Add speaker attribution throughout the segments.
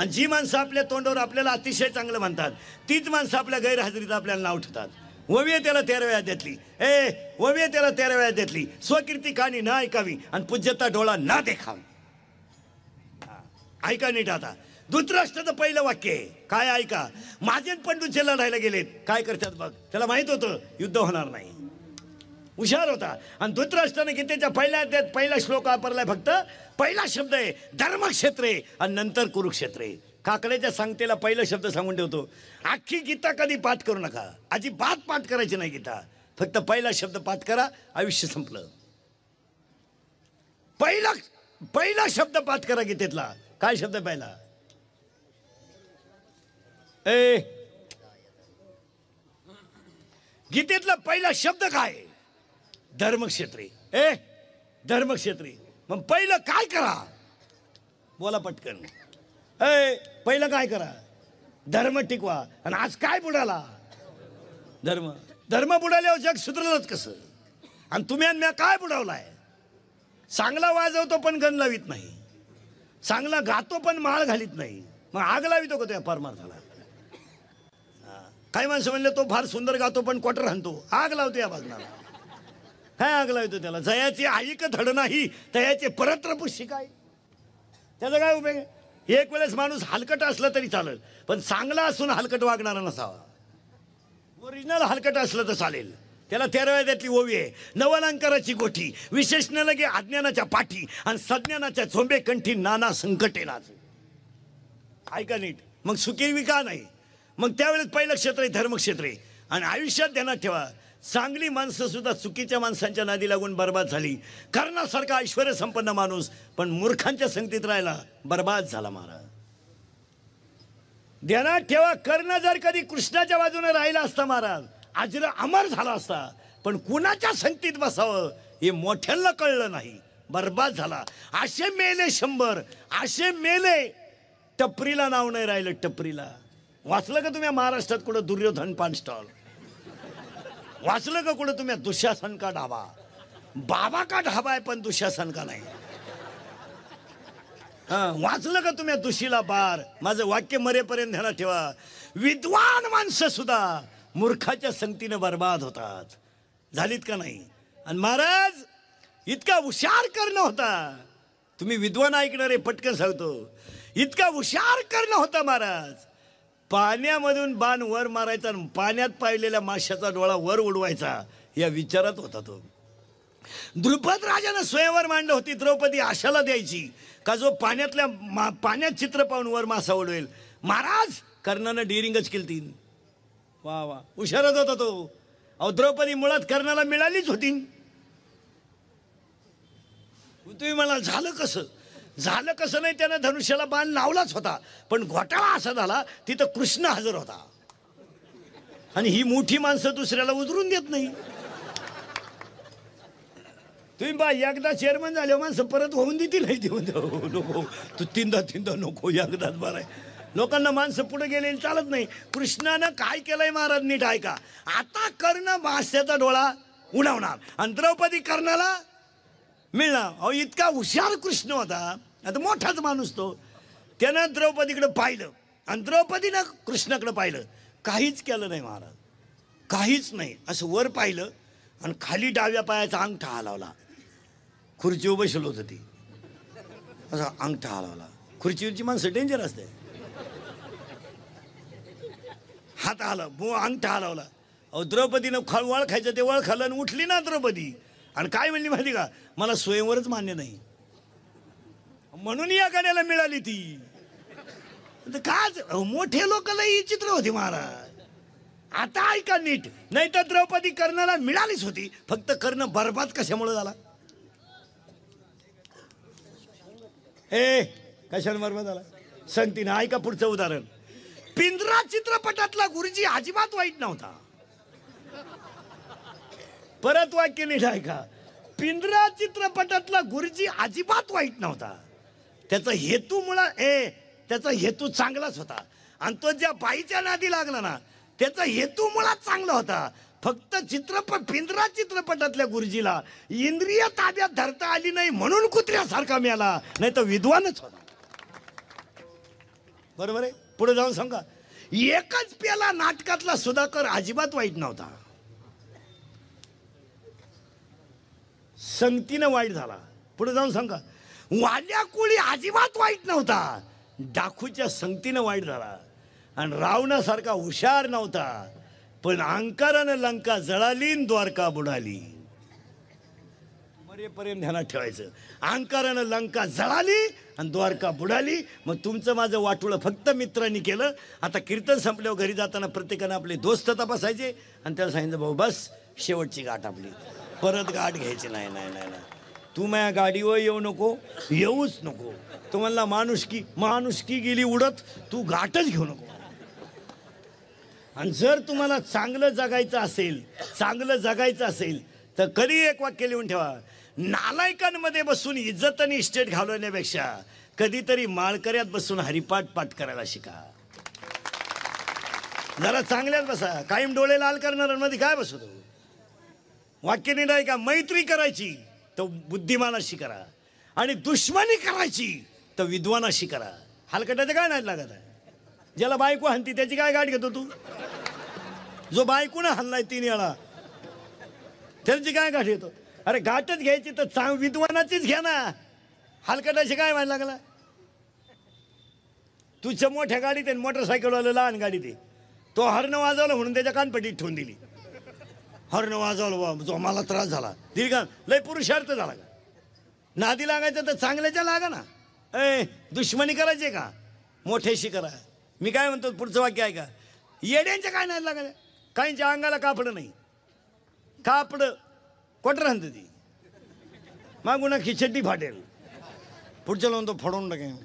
Speaker 1: आणि जी माणसं आपल्या तोंडावर आपल्याला अतिशय चांगलं म्हणतात तीच माणसं आपल्या गैरहजेरीत आपल्याला नाव ठेवतात. वविये त्याला 13 देतली, वविये त्याला 13 देतली, स्वकीर्ती कहाणी ना ऐकावी आणि पूज्यता डोळा ना देखावी. ऐका नीट आता. धृतराष्ट्राचं पहिलं वाक्य आहे काय ऐका. माझे पंडूचे लढायला गेलेत, काय करतात बघ. त्याला माहित होतं युद्ध होणार नाही, हुशार होता. आणि धृतराष्ट्राने गीतेच्या पहिल्या अध्यायात पहिला श्लोक वापरलाय. फक्त पहिला शब्द आहे धर्मक्षेत्रे आणि नंतर कुरुक्षेत्रे. काकड्याच्या सांगतेला पहिला शब्द सांगून ठेवतो. अख्खी गीता कधी पाठ करू नका, अजिबात पाठ करायची नाही गीता. फक्त पहिला शब्द पाठ करा, आयुष्य संपलं. पहिला शब्द पाठ करा गीतेतला. काय शब्द पहिला? गीतेतला पहिला शब्द काय? धर्मक्षेत्री. धर्मक्षेत्री. मग पहिलं काय करा? बोला पटकन. पहिलं काय करा? धर्म टिकवा. आणि आज काय बुडाला? धर्म. धर्म बुडाल्यावर जग सुधरलंच कसं? आणि तुम्ही आणि म्या काय बुडावलाय? चांगला वाजवतो पण गण लावित नाही, चांगला गातो पण माळ घालीत नाही, मग आग लावितो का त्या परमार्थाला? काही माणसं म्हणले तो फार सुंदर गातो पण क्वार्टर हाणतो, आग लावतो या भाजनाला. काय आग लावतो त्याला? जयाची ऐक धड नाही तयाचे परत्र पुष्य काय? त्याचा काय उपयोग? एक वेळेस माणूस हलकट असला तरी चालेल, पण चांगला असून हलकट वागणारा नसावा. ओरिजिनल हलकट असलं तर चालेल. त्याला 13 त्यातली ओवी आहे. नवलंकाराची गोठी, विशेषण लगे अज्ञानाच्या पाठी आणि सज्ञानाच्या झोंबे कंठी नाना संकटे नाच. ऐका नीट. मग सुखी का नाही? मग त्यावेळेस पहिलं क्षेत्र आहे धर्मक्षेत्र आहे. आणि आयुष्यात ध्यानात ठेवा, चांगली माणसं सुद्धा चुकीच्या माणसांच्या नादी लागून बर्बाद झाली. कर्णासारखा ऐश्वर्य संपन्न माणूस पण मूर्खांच्या संगतीत राहिला, बर्बाद झाला महाराज. ध्यानात ठेवा, कर्ण जर कधी कृष्णाच्या बाजूने राहिला असता महाराज, अजर अमर झाला असता. पण कुणाच्या संगतीत बसावं हे मोठ्यांना कळलं नाही, बर्बाद झाला. असे मेले 100, असे मेले. टपरीला नाव नाही राहिलं. टपरीला वाचलं का तुम्ही महाराष्ट्रात कुठं दुर्योधन पान स्टॉल? वाचलं का कुठं तुम्ही दुःशासन का ढाबा? बाबा का ढाबा आहे पण दुःशासन का नाही? वाचलं का तुम्ही दुशीला बार? माझं वाक्य मरेपर्यंत ध्यानात ठेवा. विद्वान माणसं सुद्धा मूर्खाच्या संगतीने बर्बाद होतात. झालीत का नाही? आणि महाराज इतका हुशार करणं होता. तुम्ही विद्वान ऐकणारे पटकन सांगतो. इतका हुशार करणं होता महाराज. पाण्यामधून बाण वर मारायचा, पाण्यात पाहिलेल्या माशाचा डोळा वर उडवायचा या विचारात होता तो. द्रुपद राजानं स्वयंवर मांडलं होती. द्रौपदी आशाला द्यायची का जो पाण्यात चित्र पाहून वर मासा उडवेल. महाराज कर्णानं डिरिंगच केली. वा वा, हुशारच होता तो. अहो द्रौपदी मुळात कर्णाला मिळालीच होती. तुम्ही मला झालं कसं? झालं कसं नाही, त्यानं धनुष्याला बाण लावलाच होता. पण घोटाळा असा झाला, तिथं कृष्ण हजर होता. आणि ही मोठी माणसं दुसऱ्याला उतरून देत नाही. तुम्ही बा एकदा चेअरमन झाले माणसं परत होऊन देतील नाही. नको तू तीनदा नको, एकदाच बरं आहे. लोकांना माणसं पुढे गेलेली चालत नाही. कृष्णानं काय केलंय महाराज नीट ऐका. आता कर्ण मास्याचा डोळा उडवणार आणि द्रौपदी कर्णाला मिळणार. अहो इतका हुशार कृष्ण होता. आता मोठाच माणूस तो. त्यानं द्रौपदीकडे पाहिलं आणि द्रौपदीनं कृष्णाकडे पाहिलं. काहीच केलं नाही महाराज, काहीच नाही. असं वर पाहिलं आणि खाली डाव्या पायाचा अंगठा हलवला. खुर्चीवर बसलो होतं ती, असा अंगठा हलवला. खुर्चीवरची माणसं डेंजर असते. हात हलव, अंगठा हलवला. अहो द्रौपदीनं वळ खायचं ते वळ खाल्लं आणि उठली ना द्रौपदी. आणि काय म्हणली माहिती का? मला स्वयंवरच मान्य नाही म्हणून या गाड्याला मिळाली ती. काय मोठे लोकांना ही चित्र होती महाराज. आता ऐका नीट. नाही तर द्रौपदी कर्णाला मिळालीच होती, फक्त कर्ण बर्बाद कशामुळे झाला? कशाला बर्बाद झाला? सांगते ना, ऐका पुढचं उदाहरण. पिंजरा चित्रपटातला गुरुजी अजिबात वाईट नव्हता. परत वाक्य नीट ऐका. पिंजरा चित्रपटातला गुरुजी अजिबात वाईट नव्हता. त्याचा हेतू त्याचा हेतू चांगलाच होता. आणि तो ज्या बाईच्या नादी लागला ना, त्याचा हेतू मुळात चांगला होता. फक्त पिंजरा चित्रपटातल्या गुरुजीला इंद्रिय ताब्यात धरता आली नाही म्हणून कुत्र्यासारखा मिळाला, नाही तर विद्वानच होता. बरोबर आहे. पुढे जाऊन सांगा, एकच पेला नाटकातला सुधाकर अजिबात वाईट नव्हता, संगतीनं वाईट झाला. पुढे जाऊन सांगा, वाल्या कोळी अजिबात वाईट नव्हता, डाकूच्या संगतीनं वाईट झाला. आणि रावणासारखा हुशार नव्हता, पण अहंकारानं लंका जळाली आणि द्वारका बुडाली. मरेपर्यंत ध्यानात ठेवायचं, अहंकारानं लंका जळाली आणि द्वारका बुडाली. मग तुमचं माझं वाटोळं फक्त मित्रांनी केलं. आता कीर्तन संपल्यावर घरी जाताना प्रत्येकानं आपले दोस्त तपासायचे आणि त्याला सांगितलं, भाऊ बस शेवटची गाठ आपली, परत गाठ घ्यायची नाही. नाही नाही नाही, तू माझ्या गाडीवर येऊ नको, येऊच नको. तुम्हाला माणुसकी गेली उडत, तू गाठच घेऊ नको. आणि जर तुम्हाला चांगलं जगायचं असेल तर कधी एक वाक्य लिहून ठेवा, नालायकांमध्ये बसून इज्जत आणि इस्टेट घालवण्यापेक्षा कधीतरी माळकऱ्यात बसून हरिपाठ पाठ करायला शिका. जरा चांगल्यात बसा. कायम डोळे लाल करणाऱ्यांमध्ये काय बसतो? वाक्य नाही का, मैत्री करायची तर बुद्धिमानाशी करा आणि दुश्मनी करायची तर विद्वानाशी करा. हलकटाचं काय नाही लागत आहे. ज्याला बायको हाणती त्याची काय गाठ घेतो तू? जो बायकोनं हाणलाय 3 वेळा त्याची काय गाठ घेतो? अरे गाठच घ्यायची तर विद्वानाचीच घ्या ना. हलकटाशी काय व्हायला लागला? तुझ्या मोठ्या गाडीत आहे, मोटरसायकलवाला लहान गाडीत आहे, तो हॉर्न वाजवला म्हणून त्याच्या कानपट्टीत ठेवून दिली. हॉर्न वाजवलं, जो मला त्रास झाला, दिली का? लय पुरुषार्थ झाला का? नादी लागायचं तर चांगल्याच्या लागा ना. दुश्मनी करायची का? मोठ्याशी करा. मी काय म्हणतो, पुढचं वाक्य आहे का, येड्यांच्या काय नाही लागायचं. काहींच्या अंगाला कापड नाही, कापड कोटर आणतं ती, मागून खिचड्डी फाटेल. पुढच्या म्हणतो फडवून टाकेन,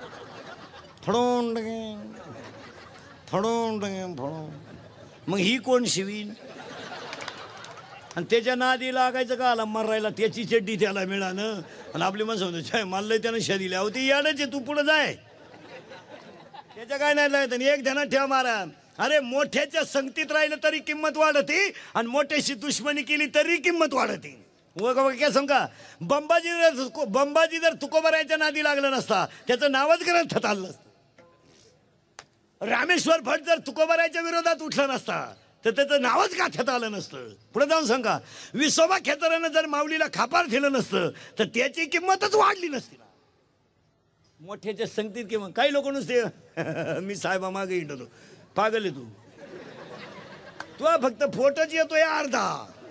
Speaker 1: मग ही कोण शिवीन? आणि त्याच्या नादी लागायचं का आला मरायला? त्याची चड्डी त्याला मिळालं आणि आपली माणसं म्हणतो मला त्यानं शा दिल्या होती. याडच तू पुढे जाय, त्याच्या काय नाही लागत. आणि एक ध्यानात ठेवा महाराज, अरे मोठ्याच्या संगतीत राहिलं तरी किंमत वाढते आणि मोठ्याशी दुश्मनी केली तरी किंमत वाढते. काय सांगा, बंबाजी जर तुकोबरायच्या नादी लागला नसता त्याचं नावच ग्रंथात आलं नसतं. रामेश्वर भट जर तुकोबरायच्या विरोधात उठला नसता तर त्याचं नावच गाथ्यात आलं नसतं. पुढे जाऊन सांगा, विसोबा खेतरानं जर माऊलीला खापार दिलं नसतं तर त्याची किंमतच वाढली नसती ना. मोठ्याच्या संगतीत किंमत. काही लोक नुसते मी साहेबा मागे हिंडतो, पागल आहे तू फक्त फोटोच येतोय अर्धा.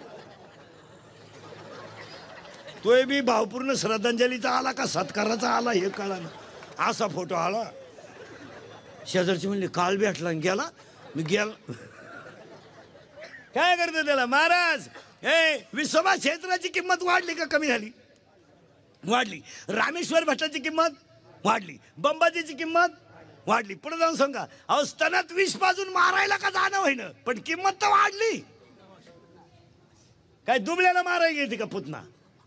Speaker 1: तोय बी भावपूर्ण श्रद्धांजलीचा आला का सत्काराचा आला हे कळा ना. असा फोटो आला, शेजारची म्हणली काल भेटला गेला. मी गेला, काय करतो त्याला? महाराज विसोबा क्षेत्राची किंमत वाढली का कमी झाली? वाढली. रामेश्वर भट्टाची किंमत वाढली, बंबाजीची किंमत वाढली. पुढे जाऊन सांगा, अहो स्तनात विष पाजून मारायला का जाणं होईना, पण किंमत तर वाढली. काय दुबल्याला मारायला गेली का पुतना?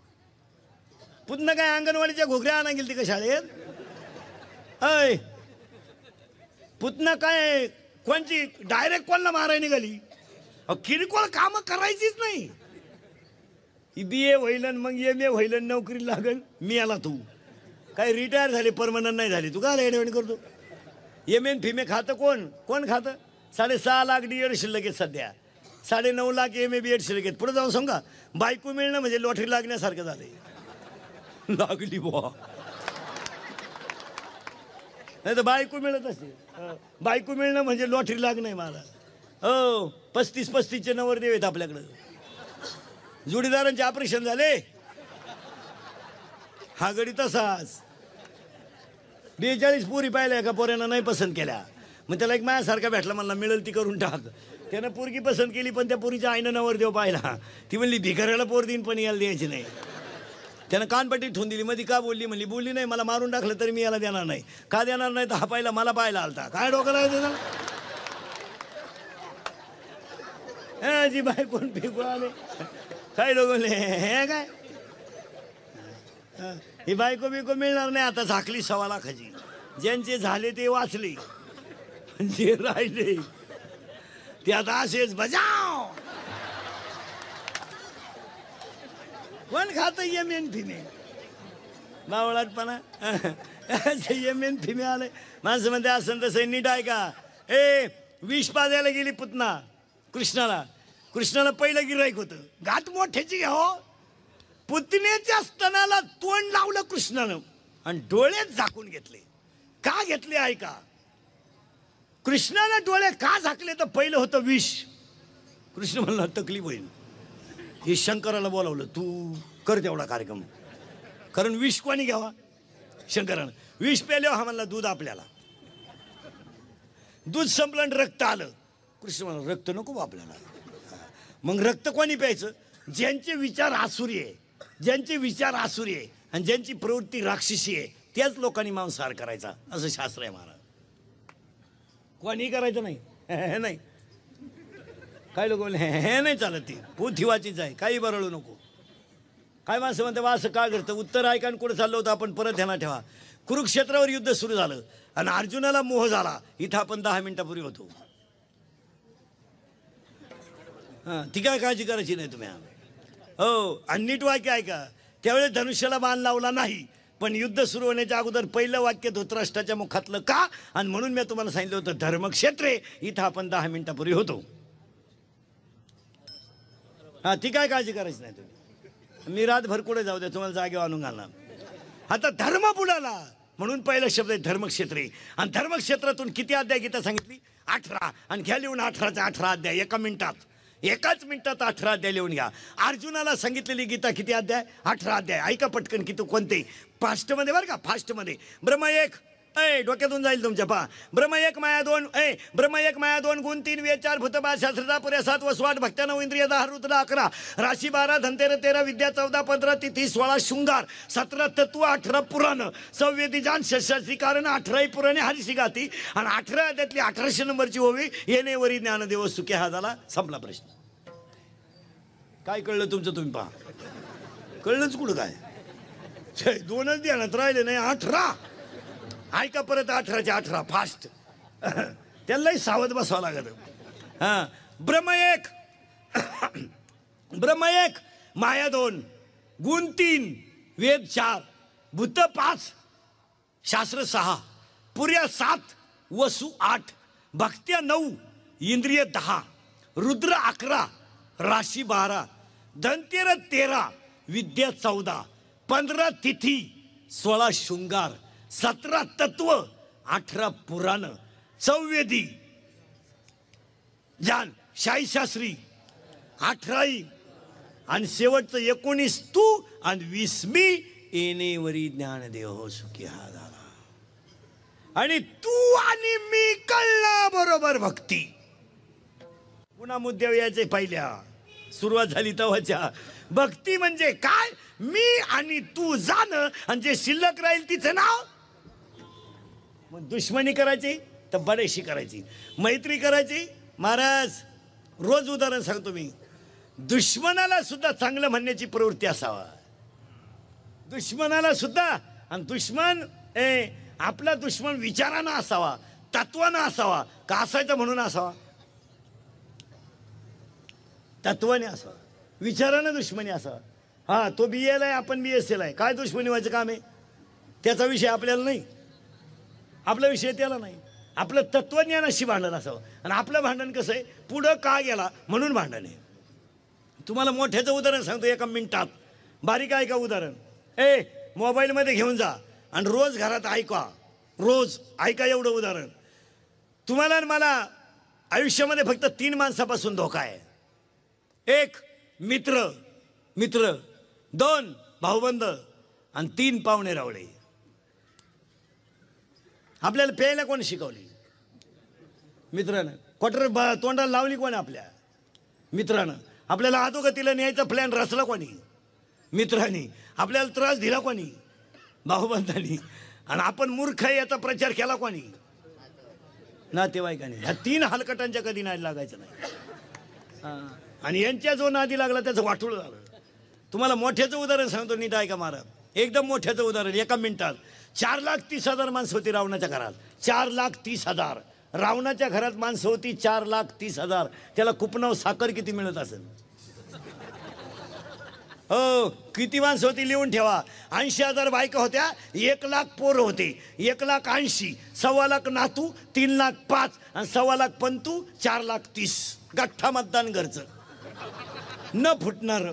Speaker 1: काय अंगणवाडीच्या घोगऱ्या आणा गेली का शाळेत? अय पुतना काय कोणची डायरेक्ट कोणला मारायला निघाली? किरकोळ काम करायचीच नाही. BA होईल मग MA होईल, नोकरी लागल. मी आला तू काय रिटायर झाले, परमनंट नाही झाली, तू काय ऍडवण करतो? MA फिमे खातं कोण खातं? 6.5 लाख DED शिल्लक आहेत सध्या, 9.5 लाख MA BEd शिल्लक आहेत. पुढे जाऊन सांगा, बायको मिळणं म्हणजे लॉटरी लागण्यासारखं झालंय. लागली बुवा, नाही तर बायको मिळत असते. बायको मिळणं म्हणजे लॉटरी लागणं मला. 35-35चे नवरदेव आहेत आपल्याकडं. जोडीदारांचे ऑपरेशन झाले, हा गडी तसाच. 42 पोरी पाहिल्या का पोऱ्यानं नाही पसंत केल्या, मग त्याला एक माझ्यासारखा भेटला, मला मिळेल ती करून टाक. त्यानं पोरगी पसंत केली, पण त्या पोरीच्या आईनं नवरदेव पाहिला. ती म्हणली भिकाऱ्याला पोर देईन पण याला द्यायची नाही. त्यानं कानपट्टी ठेवून दिली. मध्ये का बोलली नाही, मला मारून टाकलं तरी मी याला देणार नाही. का देणार नाही? तर हा पाहिला मला पाहायला आलता. काय डोकं राहायचं त्याला? जी बाय कोण फेकू आले काय लोक हे काय ही बायको बिको मिळणार नाही. आता झाकली 1.25 लाखाची. ज्यांचे झाले ते वाचले, जे राहिले ते आता असेच बजाव. कोण खात MA फिमे? बावळाटपणा संयमेन फिमे आले माणसं म्हणते असं तसं नीट आहे का. ए विष पाजायला गेली पुतना कृष्णाला पहिलं गिराईक होतं. घाट मोठ्याची घ्या हो. पुतण्याच्या स्तनाला तोंड लावलं कृष्णानं आणि डोळेच झाकून घेतले. का घेतले ऐका. कृष्णाने डोळे का झाकले तर पहिलं होतं विष. कृष्ण म्हणला तकलीफ होईल. हे शंकराला बोलावलं तू कर तेवढा कार्यक्रम. कारण विष कोणी घ्यावा. शंकरानं विष प्याले हा म्हणला दूध आपल्याला. दूध संपलं आणि रक्त आलं. कृष्ण म्हणला रक्त नको बा आपल्याला. मग रक्त कोणी प्यायचं. ज्यांचे विचार आसुरी आहे आणि ज्यांची प्रवृत्ती राक्षसी आहे त्याच लोकांनी मांसाहार करायचा असं शास्त्र आहे महाराज. कोणी करायचं नाही. नाही काही लोक हे नाही चालत. ती पोथिवाचीच आहे काही बरळू नको. काय माणसं म्हणते वा असं का करतं. उत्तर ऐका आणि कुठं चाललं होतं आपण परत ध्यानात ठेवा. कुरुक्षेत्रावर युद्ध सुरू झालं आणि अर्जुनाला मोह झाला. इथं आपण 10 मिनिटापूर्वी होतो. हां ती काय काळजी करायची नाही तुम्ही. हो आणि नीट वाक्य ऐका. त्यावेळेस धनुष्याला बाण लावला नाही पण युद्ध सुरू होण्याच्या अगोदर पहिलं वाक्य धृतराष्ट्राच्या मुखातलं का. आणि म्हणून मी तुम्हाला सांगितलं होतं धर्मक्षेत्रे इथं आपण 10 मिनिटापूर्वी होतो. हां ती काय काळजी करायची नाही तुम्ही. मी रातभर कुठे जाऊ द्या तुम्हाला जागेवर आणून घालणार. आता धर्म बुडाला म्हणून पहिला शब्द आहे धर्मक्षेत्रे. आणि धर्मक्षेत्रातून किती अध्याय गीता सांगितली 18. आणि घ्या लिहून 18चा 18 अध्याय एकाच मिनिटात 18 अध्याय लिहून घ्या. अर्जुनाला सांगितलेली गीता किती अध्याय 18 अध्याय. ऐका पटकन किती कोणते फास्टमध्ये बरं का. फास्टमध्ये ब्रह्म एक डोक्यातून जाईल तुमच्या पहा. ब्रह्म एक माया दोन गुण 3 वेद 4 भूतबा शास्त्रता पुऱ्या 7 वसवाट भक्त्या 9 इंद्रिय 10 रुद्र 11 राशी 12 धनतेर 13 विद्या 14 15 तिथी 16 शृंगार 17 तत्व 18 पुराण संवेदी जान शशाची कारण 18 पुराणे हरिशी गाती. आणि 18 अध्यातली 1800 नंबरची ओवी येणेवरी ज्ञानदेव सुखे. हा झाला संपला प्रश्न. काय कळलं तुमचं तुम्ही पहा. कळलंच कुठं काय. 2च ध्यानात राहिले नाही 18. ऐका परत 18च्या 18 फास्ट. त्यालाही सावध बसावं लागत. हां ब्रह्म एक माया 2 गुण 3 वेद 4 भूत 5 शास्त्र 6 पुऱ्या 7 वसु 8 भक्त्या 9 इंद्रिय 10 रुद्र 11 राशी 12 धनतेर 13 विद्या 14 15 तिथी 16 शृंगार 17 तत्व 18 पुराण संवेदी जान शाहीशास्त्री 18 आणि शेवटचं 19 तू आणि 20 मी येणेवरी ज्ञानदेव सुखी. हा झाला. आणि तू आणि मी कळलं बरोबर भक्ती. पुन्हा मुद्द्यावर यायचे. पहिल्या सुरुवात झाली तेव्हाच्या भक्ती म्हणजे काय. मी आणि तू जाणं आणि जे शिल्लक राहील तिचं नाव. मग दुश्मनी करायची तर बडेशी करायची. मैत्री करायची. महाराज रोज उदाहरण सांगतो मी. दुश्मनाला सुद्धा चांगलं म्हणण्याची प्रवृत्ती असावा. दुश्मनाला सुद्धा. आणि दुश्मन आपला दुश्मन विचारानं असावा तत्वानं असावा का असायचं म्हणून असावा. तत्वाने असावा विचारानं दुश्मनी असावा. हां तो BA ला आहे आपण BSc ला आहे. काय दुश्मनी व्हायचं काम आहे. त्याचा विषय आपल्याला नाही. आपला विषय त्याला नाही. आपलं तत्वज्ञानाशी भांडण असावं. आणि आपलं भांडण कसं आहे पुढं का गेला म्हणून भांडण आहे. तुम्हाला मोठ्याचं उदाहरण सांगतो 1 मिनिटात. बारीक ऐका उदाहरण. मोबाईलमध्ये घेऊन जा आणि रोज घरात ऐका. रोज ऐका एवढं उदाहरण. तुम्हाला आणि मला आयुष्यामध्ये फक्त 3 माणसापासून धोका आहे. 1 मित्र 2 भाऊबंद आणि 3 पाहुणे रावळे. आपल्याला प्यायला कोणी शिकवली. मित्रानं. क्वार्टर तोंडाला लावली कोणी आपल्या मित्रानं. आपल्याला अधोगतीला न्यायचा प्लॅन रचला कोणी मित्रांनी. आपल्याला त्रास दिला कोणी भाऊबंधांनी. आणि आपण मूर्ख आहे याचा प्रचार केला कोणी नातेवाईकांनी. ह्या 3 हलकटांच्या कधी नादी लागायचं नाही. आणि यांच्या जो नादी लागला त्याचं वाटोळ झालं. तुम्हाला मोठ्याचं उदाहरण सांगतो नीट ऐका महाराज. एकदम मोठ्याचं उदाहरण 1 मिनिटात. 4,30,000 माणसं होती रावणाच्या घरात. 4,30,000 रावणाच्या घरात माणसं होती. 4,30,000. त्याला कुपनाव साखर किती मिळत असेल. हो, किती माणसं होती लिहून ठेवा. 80,000 बायका होत्या, 1,00,000 पोरं होते, 1,80,000, 1,25,000 नातू, 3,05,000 आणि 1,25,000 पंतू, 4,30,000 गठ्ठा मतदान घरचं न फुटणार.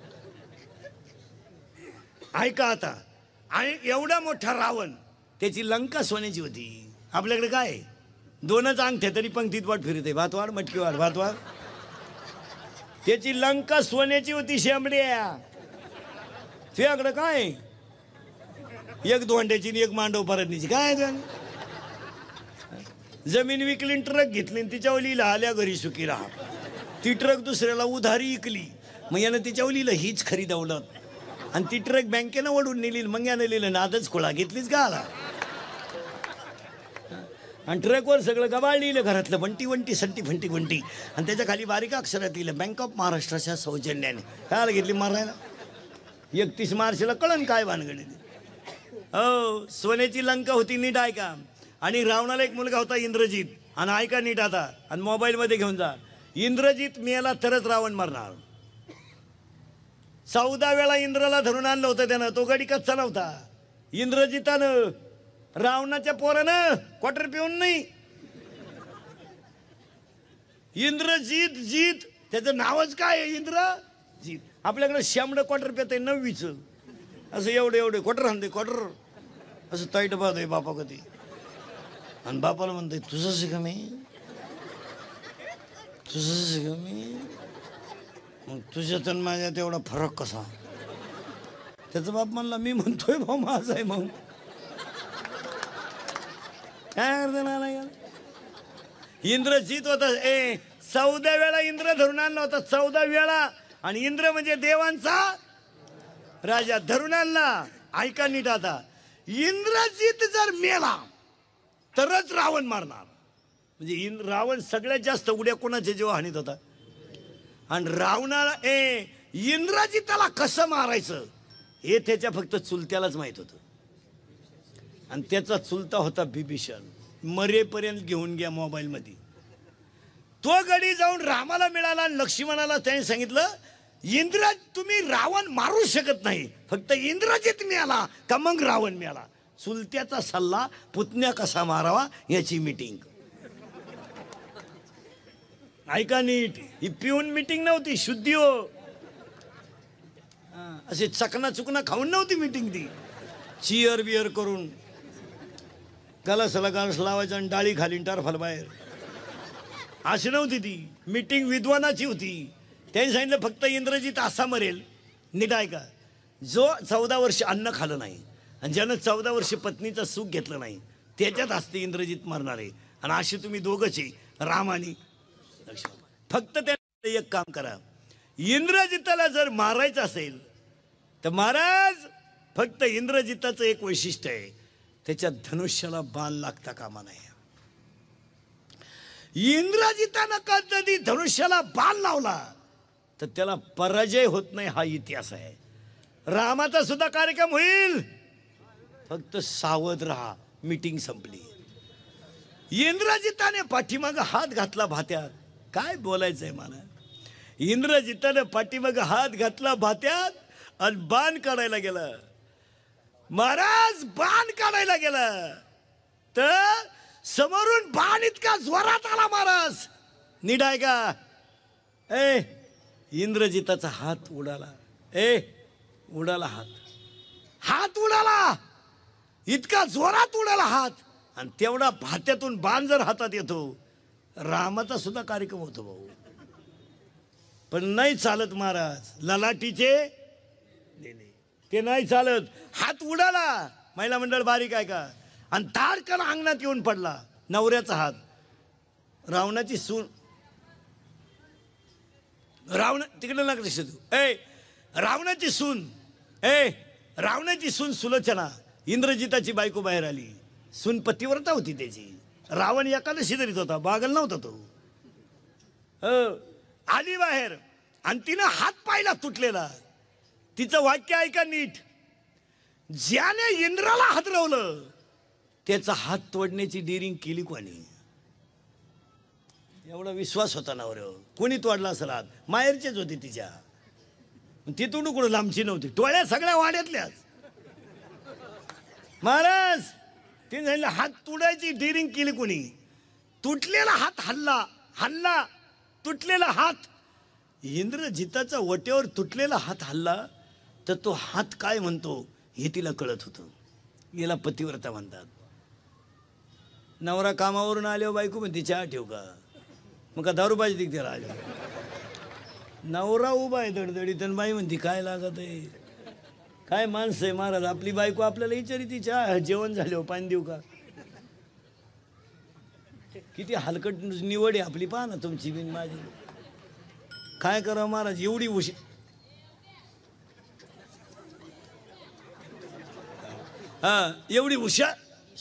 Speaker 1: ऐका आता, आणि एवढा मोठा रावण, त्याची लंका सोन्याची होती. आपल्याकडे काय 2च अंगठ्या तरी पंक्तीत वाट फिरते, भातवाड मटकी वाढ भातवाड. त्याची लंका सोन्याची होती शेंबड्या. तुझ्याकडं काय 1 धोंड्याची आणि 1 मांडव परतनीची काय. जमीन विकली, ट्रक घेतली, तिच्यावर लिहिलं आल्या घरी सुखी राहा. ती ट्रक दुसऱ्याला उधारी विकली, मग यानं तिच्यावर लिहिलं हीच खरी दौलत. आणि ती ट्रक बँकेनं ओढून नेली, मग यानं लिहिलं नादच खोळा घेतलीच का आला. आणि ट्रकवर सगळं गबाळ लिहिलं, घरातलं बंटी वंटी संटी फंटी गुंटी, आणि त्याच्या खाली बारीक अक्षरात लिहिलं बँक ऑफ महाराष्ट्राच्या सौजन्याने. काय घेतली मारायला. 31 मार्चला कळण काय भानगडी. हो, सोन्याची लंका होती, नीट ऐका. आणि रावणाला एक मुलगा होता इंद्रजित. आणि ऐका नीट आता, आणि मोबाईलमध्ये घेऊन जा. इंद्रजित मेला तरच रावण मरणार. 14 वेळा इंद्राला धरून आणलं होतं त्यानं, तो गडी कच्चा नव्हता. इंद्रजितानं रावणाच्या पोरानं क्वार्टर पिऊन नाही. इंद्रजित जीत, त्याचं नावच काय आहे इंद्रजित. आपल्याकडे शेंबडं क्वार्टर पेत आहे 9वीच, असं एवढे क्वार्टर आणते क्वार्टर, असं ताईट बात आहे बापा कधी. आणि बापाला म्हणते तुझं शिका मी, तुझं शिका मी. मग तुझ्यात आणि माझ्यात एवढा फरक कसा. त्याचा बाप म्हणला मी म्हणतोय भाऊ माझा आहे. मग काय करते ना. इंद्रजित होता 14 वेळा इंद्र धरून आणला होता, 14 वेळा. आणि इंद्र म्हणजे देवांचा राजा, धरून आणला. ऐका नीट आता, इंद्रजित जर मेला तरच रावण मारणार. म्हणजे रावण सगळ्यात जास्त उड्या कोणाच्या जेव्हा हानीत होता. आणि रावणाला इंद्रजिताला कसं मारायचं हे त्याच्या फक्त चुलत्यालाच माहित होतं. आणि त्याचा चुलता होता बिभीषण. मरेपर्यंत घेऊन घ्या मोबाईलमध्ये. तो गडी जाऊन रामाला मिळाला आणि लक्ष्मणाला त्याने सांगितलं तुम्ही रावण मारू शकत नाही, फक्त इंद्रजित मिळाला का मग रावण मिळाला. चुलत्याचा सल्ला, पुतण्या कसा मारावा याची मीटिंग. ऐका नीट, ही पिऊन मीटिंग नव्हती, शुद्धी हो. असे चकना चुकना खाऊन नव्हती मीटिंग ती. चिअर बिअर करून गलासला गालस लावायचं आणि डाळी खाली टारफाल बाहेर, अशी नव्हती ती मीटिंग. विद्वानाची होती. त्यांनी सांगितलं फक्त इंद्रजित असा मरेल. नीट ऐका, जो 14 वर्ष अन्न खाल्लं नाही आणि ज्यानं 14 वर्ष पत्नीचं सुख घेतलं नाही त्याच्यात असते इंद्रजित मरणार आहे. आणि असे तुम्ही दोघंच आहे, राम आणि लक्ष्मण. फक्त त्या एक काम करा, इंद्रजिताला जर मारायचं असेल तर महाराज फक्त इंद्रजिताचं एक वैशिष्ट्य आहे, त्याच्या धनुष्याला बाण लागता कामा नये. इंद्रजितानं कधी धनुष्याला बाण लावला तर त्याला पराजय होत नाही, हा इतिहास आहे. रामाचा सुद्धा कार्यक्रम होईल, फक्त सावध राहा. मीटिंग संपली. इंद्रजिताने पाठीमाग हात घातला भात्यात. काय बोलायचंय मला. इंद्रजिताने पाठीमाग हात घातला भात्यात आणि बाण काढायला गेला. महाराज बाण काढायला गेला तर समोरून बाण इतका जोरात आला महाराज. नीट आहे का. इंद्रजिताचा हात उडाला. उडाला हात उडाला, इतका जोरात उडाला हात. आणि तेवढा भात्यातून बाण जर हातात येतो, रामाचा सुद्धा कार्यक्रम होतो भाऊ. पण नाही चालत महाराज, ललाटीचे ते नाही चालत. हात उडाला, महिला मंडळ बारीक आहे का, आणि ताडकन अंगणात येऊन पडला. नवऱ्याचा हात. रावणाची सून, रावण तिकडे नका दिसत. रावणाची सून, रावणाची सून सुलोचना, इंद्रजिताची बायको बाहेर आली. सून पतिव्रता होती त्याची. रावण एकादशी धरीत होता, बागल नव्हता तो. आली बाहेर आणि तिनं हात पायला तुटलेला. तिचं वाक्य ऐका नीट, ज्याने इंद्राला हादरवलं त्याचा हात तोडण्याची डिरिंग केली कोणी. एवढा विश्वास होता नवऱ्यावर. कोणी तोडला असेल हात, माहेरचेच होते तिच्या. तिथून कुठं लांबची नव्हती, टोळ्या सगळ्या वाड्यातल्याच. महाराज तिने सांगितलं हात तुडायची डिरिंग केली कोणी, तुटलेला हात हल्ला हल्ला, तुटलेला हात. इंद्रजिताचा वट्यावर तुटलेला हात हल्ला तर तो हात काय म्हणतो हे तिला कळत होतं. याला पतिव्रता म्हणतात. नवरा कामावरून आल्यावर बायको म्हणते चहा ठेव का, मग का दारू पाहिजे त्याला आल्या. नवरा उभा आहे दडदडीत आणि बाई म्हणते काय लागत आहे, काय माणसं आहे महाराज. आपली बायको आपल्याला विचारी चहा जेवण झाल्यावर पाणी देऊ का. किती हलकट निवड आहे आपली, पहा ना तुमची बिन माझी. काय करावं महाराज, एवढी हुशार एवढी हुशार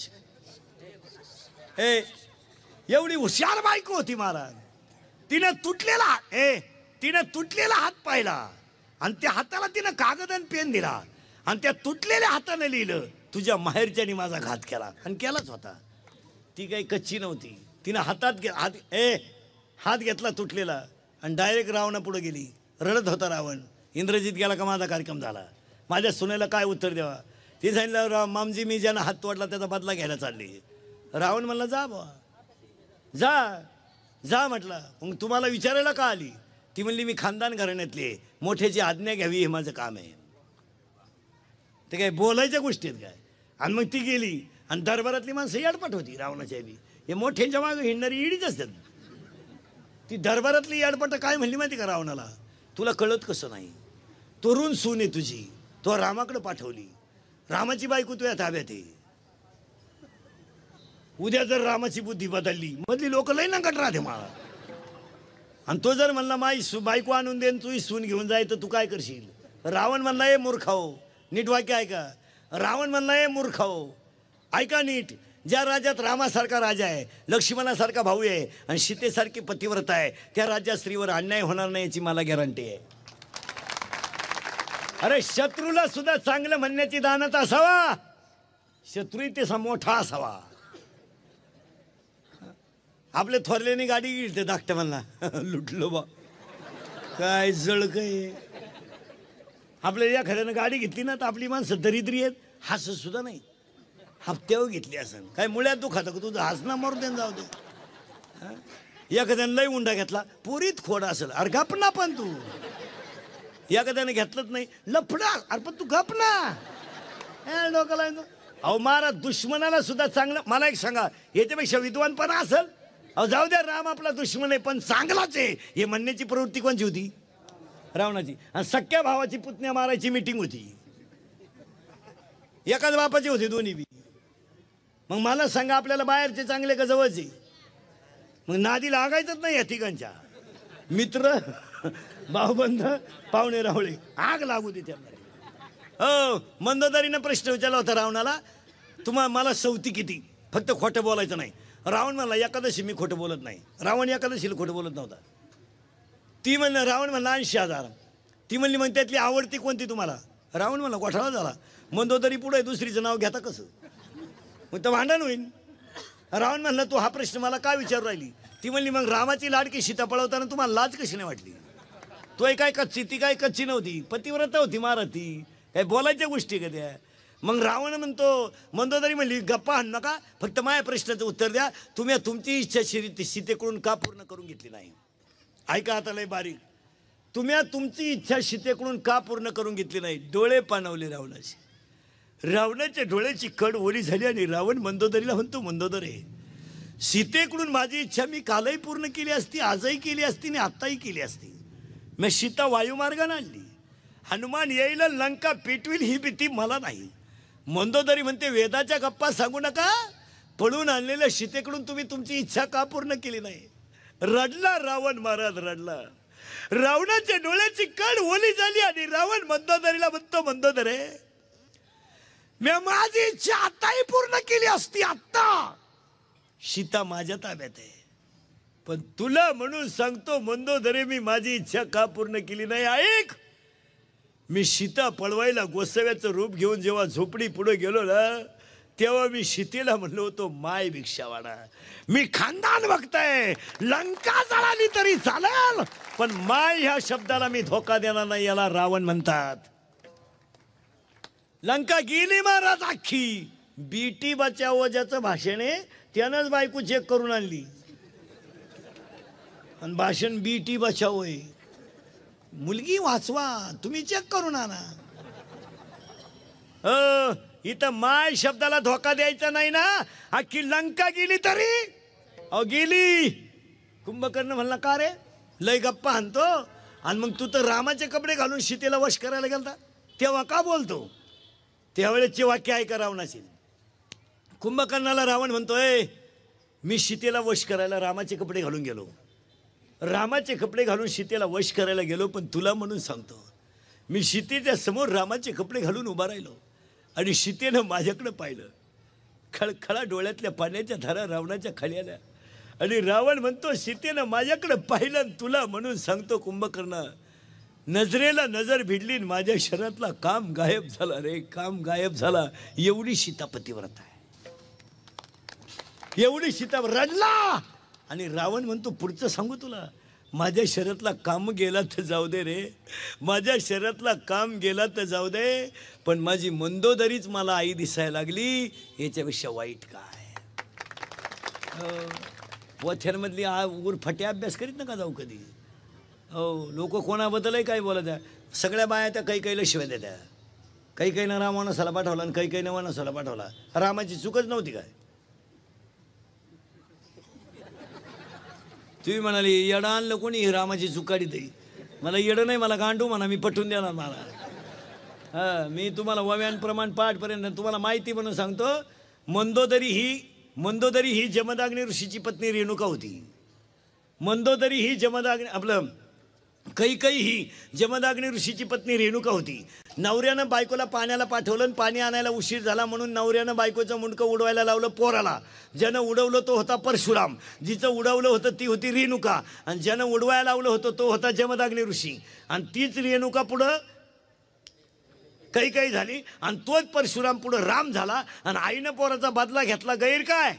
Speaker 1: एवढी हुशार बायको होती महाराज. तिने तुटलेला हात पाहिला आणि त्या हाताला तिनं कागद आणि पेन दिला आणि त्या तुटलेल्या हाताने लिहिलं तुझ्या माहेरच्यानी माझा घात केला, आणि केलाच होता. ती काही कच्ची नव्हती. तिनं हात घेतला तुटलेला आणि डायरेक्ट रावणा पुढे गेली. रडत होता रावण. इंद्रजित गेला का माझा कार्यक्रम झाला, माझ्या सुनेला काय उत्तर द्यावा. ती सांगितलं मामजी मी ज्यानं हात तोडला त्याचा बदला घ्यायला चालली. रावण म्हणला जा बा जा जा म्हटलं. मग तुम्हाला विचारायला का आली. ती म्हणली मी खानदान घराण्यातली, मोठ्याची आज्ञा घ्यावी हे माझं काम आहे. ते काय बोलायच्या गोष्टीत काय. आणि मग ती गेली आणि दरबारातली माणसं याडपट होती रावणाच्या बी. हे मोठ्यांच्या मागं हिंडणारी इडीच असतात. ती दरबारातली याडपट काय म्हणली माहिती का रावणाला, तुला कळत कसं नाही, तरुण सून आहे तुझी, तो रामाकडे पाठवली, रामाची बायको तुझ्या ताब्यात आहे. उद्या जर रामाची बुद्धी बदलली मधली लोक लई नंकट राहते मला. आणि तो जर म्हणला माई बायको आणून देन तुझी सून घेऊन जाय तर तू काय करशील. रावण म्हणला हे मूर्खाओ, नीट वाक्य ऐका. रावण म्हणला हे मूर्खाओ ऐका नीट, ज्या राज्यात रामासारखा राजा आहे, लक्ष्मणासारखा भाऊ आहे आणि सीतेसारखी पतिव्रता आहे, त्या राज्यात स्त्रीवर अन्याय होणार नाही याची मला गॅरंटी आहे. अरे शत्रूला सुद्धा चांगलं म्हणण्याची दानत असावा, शत्रू ते मोठा असावा. आपले थोरल्याने गाडी गेली ते धाकट्या म्हणला लुटलो बा काय जळ काय. आपल्या एखाद्यानं गाडी घेतली ना तर आपली माणसं दरिद्री आहेत, हसत सुद्धा नाही. हप्त्यावर घेतली असं काय मुळ्यात दुखात का तुझं हसना मारून दे जाऊ दे. एखाद्यानं लई उंडा घेतला पुरीत खोड असेल, अरे गप ना पण तू. एखाद्याने घेतलंच नाही लफडा, अरे पण तू गप ना डोकाला. अहो महाराज दुश्मनाला सुद्धा चांगलं. मला एक सांगा याच्यापेक्षा विद्वानपणा असेल. अहो जाऊ द्या राम आपला दुश्मन आहे पण चांगलाच आहे हे म्हणण्याची प्रवृत्ती कोणची होती, रावणाची. आणि सख्या भावाची पुतण्या मारायची मीटिंग होती, एकाच बापाची होती दोन्ही बी. मग मला सांगा आपल्याला बाहेरचे चांगले का जवळचे. मग नादी लागायचंच नाही या ठिकाणच्या. मित्र भाऊबंध पाहुणे रावळे आग लागू दे त्यांना. हो मंदोदरीनं प्रश्न विचारला होता रावणाला, मला सवती किती, फक्त खोटं बोलायचं नाही. रावण म्हणला एकादशी मी खोटं बोलत नाही. रावण एकादशीला खोटं बोलत नव्हता. ती म्हणलं रावण म्हणला 80,000. ती म्हणली मग त्यातली आवडती कोणती तुम्हाला. रावण म्हणला गोठाळा झाला. मंदोदरी पुढे दुसरीचं नाव घेता कसं, मग तर भांडण होईल. रावण म्हणला तू हा प्रश्न मला काय विचारू राहिली. ती म्हणली मग रामाची लाडकी सीता पळवताना तुम्हाला लाज कशी नाही वाटली. तो काय कच्ची, ती काय कच्ची नव्हती, पतिव्रता होती महाराज. ती काय बोलायच्या गोष्टी का त्या. मग रावण म्हणतो मंदोदरी म्हणली गप्पा हाण नका, फक्त माझ्या प्रश्नाचं उत्तर द्या. तुम्ही तुमची इच्छा सीतेकडून का पूर्ण करून घेतली नाही. ऐका आता लय बारीक. तुम्ही तुमची इच्छा सीतेकडून का पूर्ण करून घेतली नाही. डोळे पाणवले रावणाचे. रावणाच्या डोळ्याची कड ओली झाली आणि रावण मंदोदरीला म्हणतो मंदोदरी सीतेकडून माझी इच्छा मी कालही पूर्ण केली असती, आजही केली असती आणि आत्ताही केली असती. मी सीता वायुमार्गाने आणली. हनुमान येईल लंका पेटविल ही भीती मला नाही. मंदोदरी म्हणते वेदाच्या गप्पा सांगू नका, पळून आणलेल्या सीतेकडून तुम्ही तुमची इच्छा का पूर्ण केली नाही. रडला रावण महाराज रडला. रावणाच्या डोळ्याची कड ओली झाली आणि रावण मंदोदरीला म्हणतो मंदोदरे मी माझी इच्छा आताही पूर्ण केली असती, आत्ता सीता माझ्या ताब्यात आहे. पण तुला म्हणून सांगतो मंदोदरे मी माझी इच्छा का पूर्ण केली नाही. ऐक, मी सीता पळवायला गोसाव्याचं रूप घेऊन जेव्हा झोपडी पुढे गेलो ना तेव्हा मी सीतेला म्हणलो होतो माय भिक्षावाडा, मी खानदान बघताय, लंका जळाली तरी चालेल पण माय ह्या शब्दाला मी धोका देणार नाही. याला रावण म्हणतात. लंका गेली महाराज अख्खी. बीटी बचाओ ज्याचं भाषण आहे त्यानंच बायको चेक करून आणली आणि भाषण बीटी बचाओ आहे. मुलगी वाचवा तुम्ही चेक करून आणा. इथं माय शब्दाला धोका द्यायचा नाही ना. अख्खी लंका गेली तरी अहो गेली. कुंभकर्ण म्हणला का रे लय गप्पा आणतो आणि मग तू तर रामाचे कपडे घालून सीतेला वश करायला गेलता तेव्हा का बोलतो. त्यावेळेसचे वाक्य ऐका रावणाचे. कुंभकर्णाला रावण म्हणतोय मी सीतेला वश करायला रामाचे कपडे घालून गेलो, रामाचे कपडे घालून सीतेला वश करायला गेलो, पण तुला म्हणून सांगतो मी सीतेच्या समोर रामाचे कपडे घालून उभा राहिलो आणि सीतेनं माझ्याकडे पाहिलं. खळखळा डोळ्यातल्या पाण्याच्या धारा रावणाच्या खाली आल्या आणि रावण म्हणतो सीतेनं माझ्याकडे पाहिलं आणि तुला म्हणून सांगतो कुंभकर्ण नजरेला नजर भिडली माझ्या शरीरातला काम गायब झाला रे, काम गायब झाला. एवढी सीतापतिव्रत आहे, एवढी सीता रडला. आणि रावण म्हणतो पुढचं सांगू तुला, माझ्या शरीरातला काम गेला तर जाऊ दे रे, माझ्या शरीरातला काम गेला तर जाऊ दे, पण माझी मंदोदरीच मला आई दिसायला लागली, याच्यापेक्षा वाईट काय. वथ्यांमधली उरफटे अभ्यास करीत नका जाऊ कधी. हो लोक कोणाबद्दलही काय बोलत आहे. सगळ्या बाया त्या काही काहीला शिवाय देत्या. काही काहीनं राम वनवासाला पाठवला आणि काही काहीनं वनवासाला पाठवला. रामाची चूकच नव्हती काय. तुम्ही म्हणाली येडं आणलं कोणी रामाची चूक काढी तरी. मला येडं नाही, मला गांडू म्हणा, मी पटवून देणार मला. हां मी तुम्हाला वव्यान प्रमाण पाठपर्यंत तुम्हाला माहिती म्हणून सांगतो. मंदोदरी ही जमदाग्नी ऋषीची पत्नी रेणुका होती. मंदोदरी ही कैकई ही जमदाग्नी ऋषीची पत्नी रेणुका होती. नवऱ्यानं बायकोला पाण्याला पाठवलं आणि पाणी आणायला उशीर झाला म्हणून नवऱ्यानं बायकोचं मुंडकं उडवायला लावलं पोराला. ज्यानं उडवलं तो होता परशुराम, जिचं उडवलं होतं ती होती रेणुका, आणि ज्यानं उडवायला लावलं होतं तो होता जमदाग्नी ऋषी. आणि तीच रेणुका पुढं कैकई झाली आणि तोच परशुराम पुढं राम झाला. आणि आईनं पोराचा बदला घेतला. गैर काय.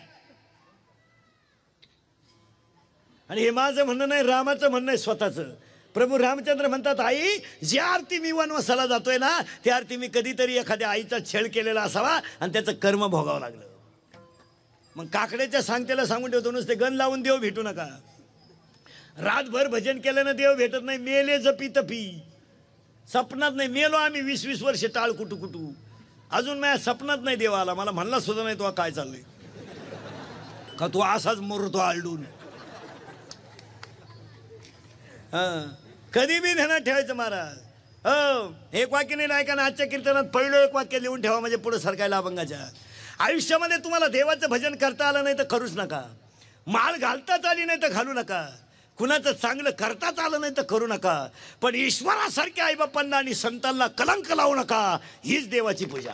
Speaker 1: आणि हे माझं म्हणणं नाही, रामाचं म्हणणं आहे स्वतःचं. प्रभू रामचंद्र म्हणतात आई ज्या आरती मी वनवासाला जातोय ना त्या आरती मी कधीतरी एखाद्या आईचा छळ केलेला असावा आणि त्याचं कर्म भोगावं लागलं. मग काकड्याच्या सांगतेला सांगून ठेवतो नुसते गण लावून देव भेटू नका. रातभर भजन केल्यानं देव भेटत नाही. मेले जपी तपी सपनात नाही. मेलो आम्ही 20-20 वर्ष टाळ कुटू कुटू, अजून माझ्या सपनात नाही देव आला. मला म्हणला सुद्धा नाही तो काय चाललंय का, तू असाच मोरतो आलडून. कधी बी ध्यानात ठेवायचं महाराज. एक वाक्य नाही ऐका ना. आजच्या कीर्तनात पहिलं एक वाक्य लिहून ठेवा म्हणजे पुढे सरकायला अभंगाच्या. आयुष्यामध्ये तुम्हाला देवाचं भजन करता आलं नाही तर करूच नका. माळ घालताच आली नाही तर घालू नका. कुणाचं चांगलं करताच आलं नाही तर करू नका. पण ईश्वरासारख्या आईबापांना आणि संतांना कलंक लावू नका. हीच देवाची पूजा,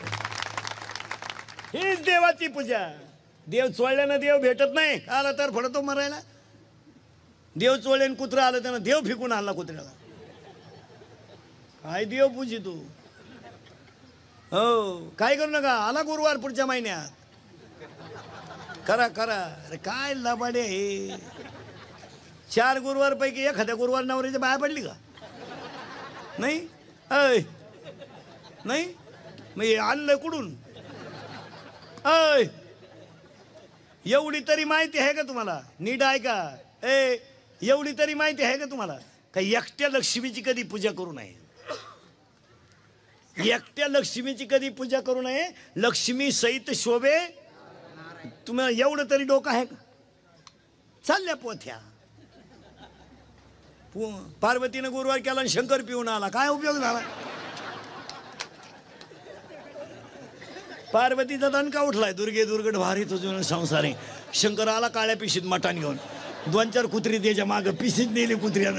Speaker 1: हीच देवाची पूजा. देव चोळल्यानं देव भेटत नाही. आला तर फडतो मरायला. देव चोळेन कुत्रा आलं त्यानं देव फेकून आणला कुत्र्याला. काय देव पूजी तू. हो काय करू नका. आला गुरुवार पुढच्या महिन्यात करा करा. अरे काय लबाडे हे. 4 गुरुवार पैकी एखाद्या गुरुवार नवऱ्याच्या बाया पडली का नाही. अय नाही मग आणलं कुठून. अय एवढी तरी माहिती आहे का तुम्हाला. नीट आहे का. एवढी तरी माहिती आहे का तुम्हाला का एकट्या लक्ष्मीची कधी पूजा करू नये. एकट्या लक्ष्मीची कधी पूजा करू नये. लक्ष्मी सहित शोभे. तुम्हाला एवढं तरी डोकं आहे का. चालल्या पोथ्या. पार्वतीनं गुरुवार केला आणि शंकर पिऊन आला. काय उपयोग झाला. पार्वतीचा दणका उठलाय. दुर्गे दुर्गट भारी तुझं संसारी. शंकर आला काळ्या पिशीत मटान घेऊन. 2-4 कुत्री त्याच्या मागं पिशीत नेली कुत्र्यानं.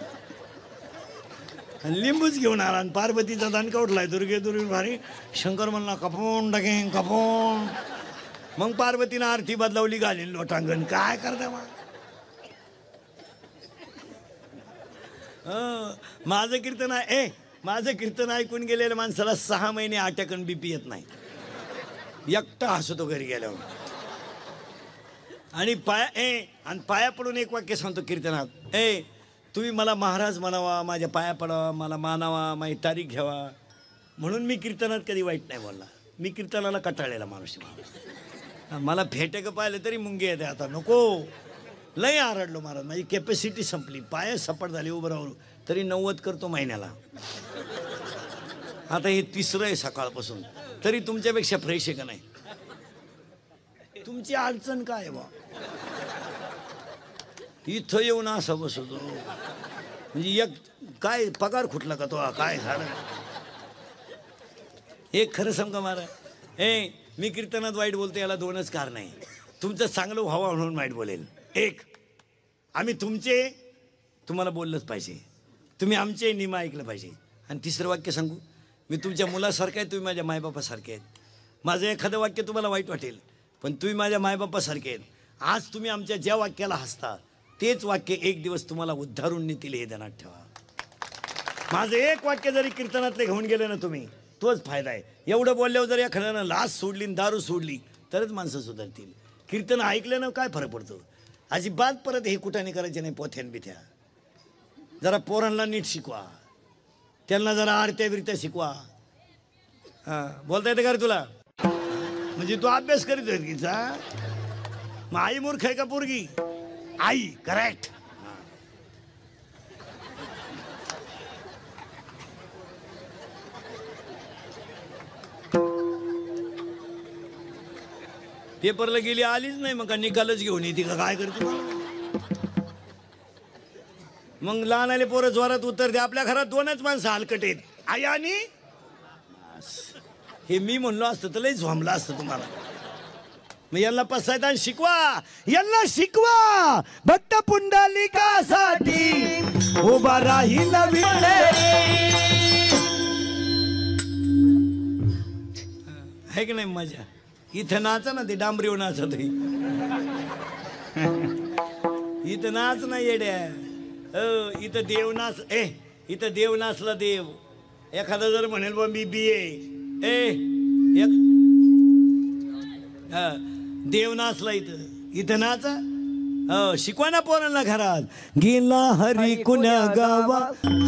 Speaker 1: लिंबूच घेऊन आला आणि पार्वतीचा दणका उठलाय. दुर्गे दुर्गे भारी. शंकर म्हणला कपून टाकेन कपून. मग पार्वतीनं आरती बदलावली घालीन लोटांगण. काय करता मग. माझं कीर्तन आहे. माझं कीर्तन ऐकून गेलेल्या माणसाला 6 महिने अटॅक आणि बीपी येत नाही. एकटा हसतो घरी गेल्यावर. आणि पाया पडून एक वाक्य सांगतो कीर्तनात, तुम्ही मला महाराज म्हणावा, माझ्या पाया पडावा, मला मानावा, माझी तारीख घ्यावा. म्हणून मी कीर्तनात कधी वाईट नाही बोलला. मी कीर्तनाला कटाळलेला माणूस. मला फेटे का पाहिले तरी मुंगे येते. आता नको, लय आरडलो महाराज, माझी कॅपॅसिटी संपली, पाय सपाट झाली उभं राहून, तरी 90 करतो महिन्याला. आता हे 3रं आहे सकाळपासून, तरी तुमच्यापेक्षा फ्रेश आहे का नाही? तुमची अडचण काय आहे बा? इथं येऊन असं बसवतो म्हणजे एक काय पगार खुटला का तो? काय झालं? एक खरं सांगा महाराज, मी कीर्तनात वाईट बोलतो याला 2च कारण आहे. तुमचं चांगलं व्हावं म्हणून वाईट बोलेल. एक, आम्ही तुम्हाला बोललंच पाहिजे, तुम्ही आमचे नियम ऐकलं पाहिजे. आणि 3रं वाक्य सांगू, मी तुमच्या मुलासारखं आहे, तुम्ही माझ्या मायबापासारखे आहेत. माझं एखादं वाक्य तुम्हाला वाईट वाटेल, पण तुम्ही माझ्या मायबापासारखे आहेत. आज तुम्ही आमच्या ज्या वाक्याला हसता, तेच वाक्य एक दिवस तुम्हाला उद्धारून नेतील, हे ध्यानात ठेवा. माझं एक वाक्य जरी कीर्तनातले घेऊन गेले ना तुम्ही, तोच फायदा आहे. एवढं बोलल्यावर जर एखाद्यानं लाच सोडली, दारू सोडली, तरच माणसं सुधारतील. कीर्तन ऐकलं ना काय फरक पडतो? अजिबात परत हे कुठाने करायचे नाही. पोथ्यान बिथ्या जरा पोरांना नीट शिकवा, त्यांना जरा आरत्या बिरत्या शिकवा. बोलता येतं का रे तुला? म्हणजे तू अभ्यास करीत आहे तिचा? मग आई मूर्ख आहे का पोरगी? आई करेक्ट. पेपरला गेली, आलीच नाही, मग निकालच घेऊन येते का? काय करते मग? लहान आले पोरं जोरात उत्तर दे. आपल्या घरात 2च माणसं हलकट आहेत, आई आणि हे. मी म्हणलो असतं तर लय झोंबला असतं तुम्हाला. मग यांना पसायत आणि शिकवा, यांना शिकवा. भक्त पुंडलिकासाठी उभा राहील आहे की नाही? मजा इथं नाचा ना, ते डांबरीवर नाचत. इथं नाच ना येड्या. इथं देव नाच. इथं देव नाचला देव. एखादा जर म्हणेल बा मी BA, देव नाचला इथं नाचा. शिकवा ना पोरांना घरात. गेला हरी कुण्या गावा.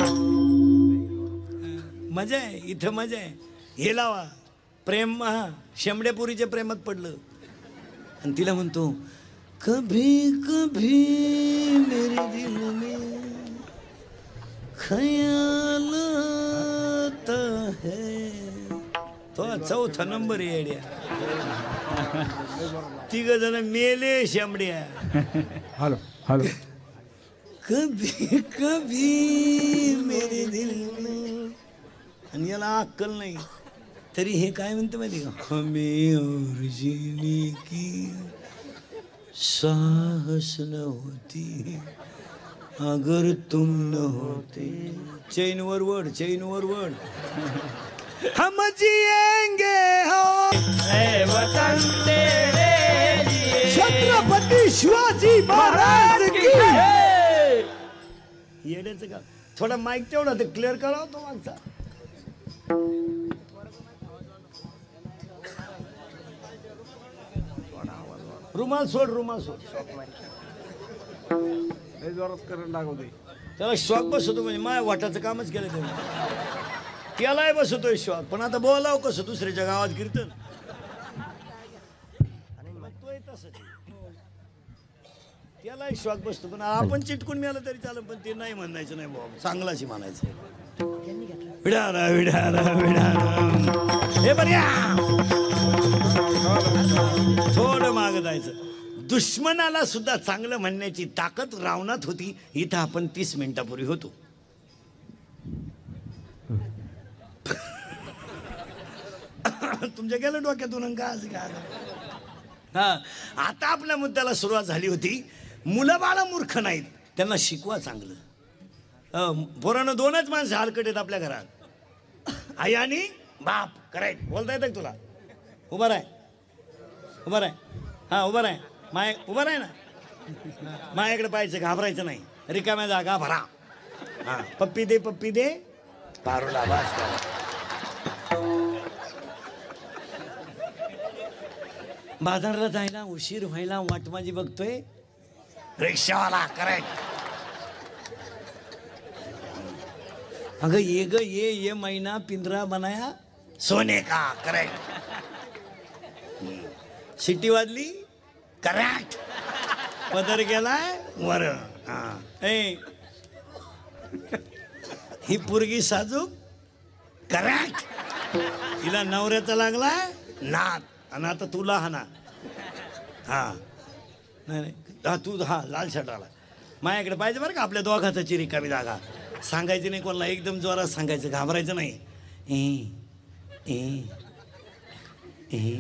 Speaker 1: मजा आहे इथं, मजा आहे. हे लावा प्रेम. शेंबड्यापुरीच्या प्रेमात पडलं आणि तिला म्हणतो, कभी कभी मेरे दिल में ख्याल आता है. तो 4था नंबर येड्या. 3 जण मेले शेंबड्या.
Speaker 2: Hello hello.
Speaker 1: कभी कभी मेरे दिल में. आणि याला अक्कल नाही, तरी हे काय म्हणते माहिती का? हमें और जीने की साहस न होती अगर तुम न होते. चैनवर वड, चैनवर वड. हम जिएंगे हो वतन तेरे लिए. छत्रपती शिवाजी महाराज की. येड्याचं का? थोडा माईक तेवढा ते क्लिअर करा तो मागचा. रुमाल सोड, रुमाल सोड. त्याला शॉक बसवतो म्हणजे माझ्या वाटाचं कामच केलं त्याने. त्यालाही बसवतोय शॉक, पण आता बोलाव कसं दुसऱ्याच्या गावात कीर्तन. त्यालाही शॉक बसतो, पण आपण चिटकून मिळालं तरी चालेल, पण ते नाही म्हणायचं नाही बाबा, चांगलाच म्हणायचं. विडारा विडारा विडारा. हे बऱ्या थोडं माग जायचं. दुश्मनाला सुद्धा चांगलं म्हणण्याची ताकद रावणात होती. इथं आपण 30 मिनिटापूर्वी होतो. तुमच्या गेलं डोक्यातून का असं काय? आता आपल्या मुद्द्याला सुरुवात झाली होती. मुलं बाळा मूर्ख नाहीत, त्यांना शिकवा चांगलं. पोरानं 2च माणसं हलकट आहेत आपल्या घरात, आई आणि बाप. करेक्ट. बोलता येतं तुला? उभा राय, उभा राय. हा उभा राय. माय उभा राय ना. मायाकडे पाहायचं, घाबरायचं नाही. रिकाम्या जागा भरा. हा पप्पी दे, पप्पी दे. पारोला बास करा. बाजारला जायला उशीर व्हायला वाट माझी बघतोय रिक्षावाला करेक्ट. अगं ये ग ये महिना पिंजरा बनाया सोने का करेक्ट. शिट्टी वाजली करेक्ट. पदर गेलाय वर. ए ही पोरगी साजूक करेक्ट. हिला नवऱ्याचा लागलाय नात आणि आता तुला हा ना. हा नाही हा तू हा लाल शर्ट आला माझ्याकडे पाहिजे बरं का आपल्या दोघाचा रिकामी जागा. सांगायची नाही कोणाला एकदम जोरात सांगायचं घाबरायचं नाही. ए ए ए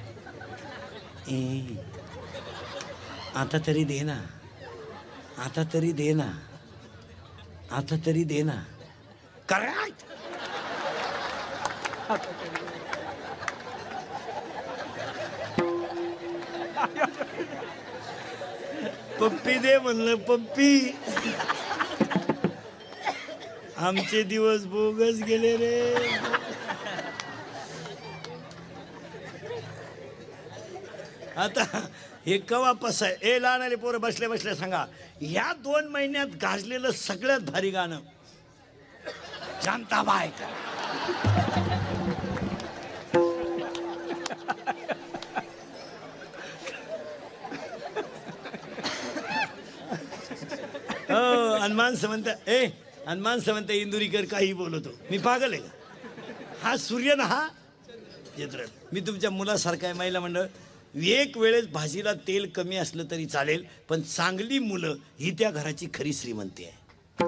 Speaker 1: ए आता तरी दे ना आता तरी दे ना आता तरी दे ना करेक्ट. पप्पी दे म्हणलं पप्पी. आमचे दिवस बोगस गेले रे. आता हे कवा पसाय ए लहान पोरं बसल्या बसल्या सांगा या 2 महिन्यात गाजलेलं सगळ्यात भारी गाणं शांताबाई. हो हनुमान समंत ए हनुमान समंत इंदुरीकर काही बोलतो मी पागल आहे का. हा सूर्य ना हा येत. मी तुमच्या मुलासारखा आहे. महिला मंडळ एक वेळेस भाजीला तेल कमी असलं तरी चालेल पण चांगली मुलं ही त्या घराची खरी श्रीमंती आहे.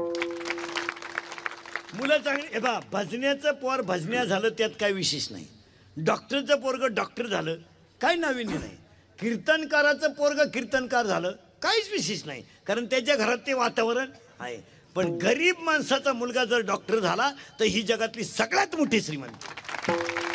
Speaker 1: मुलं चांगली हे बा भजण्याचं पोर भजण्या झालं त्यात काय विशेष नाही. डॉक्टरचं पोरग डॉक्टर झालं काय नाविन्य नाही. कीर्तनकाराचं पोरग कीर्तनकार झालं काहीच विशेष नाही कारण त्याच्या घरात ते वातावरण आहे. पण गरीब माणसाचा मुलगा जर डॉक्टर झाला तर ही जगातली सगळ्यात मोठी श्रीमंती.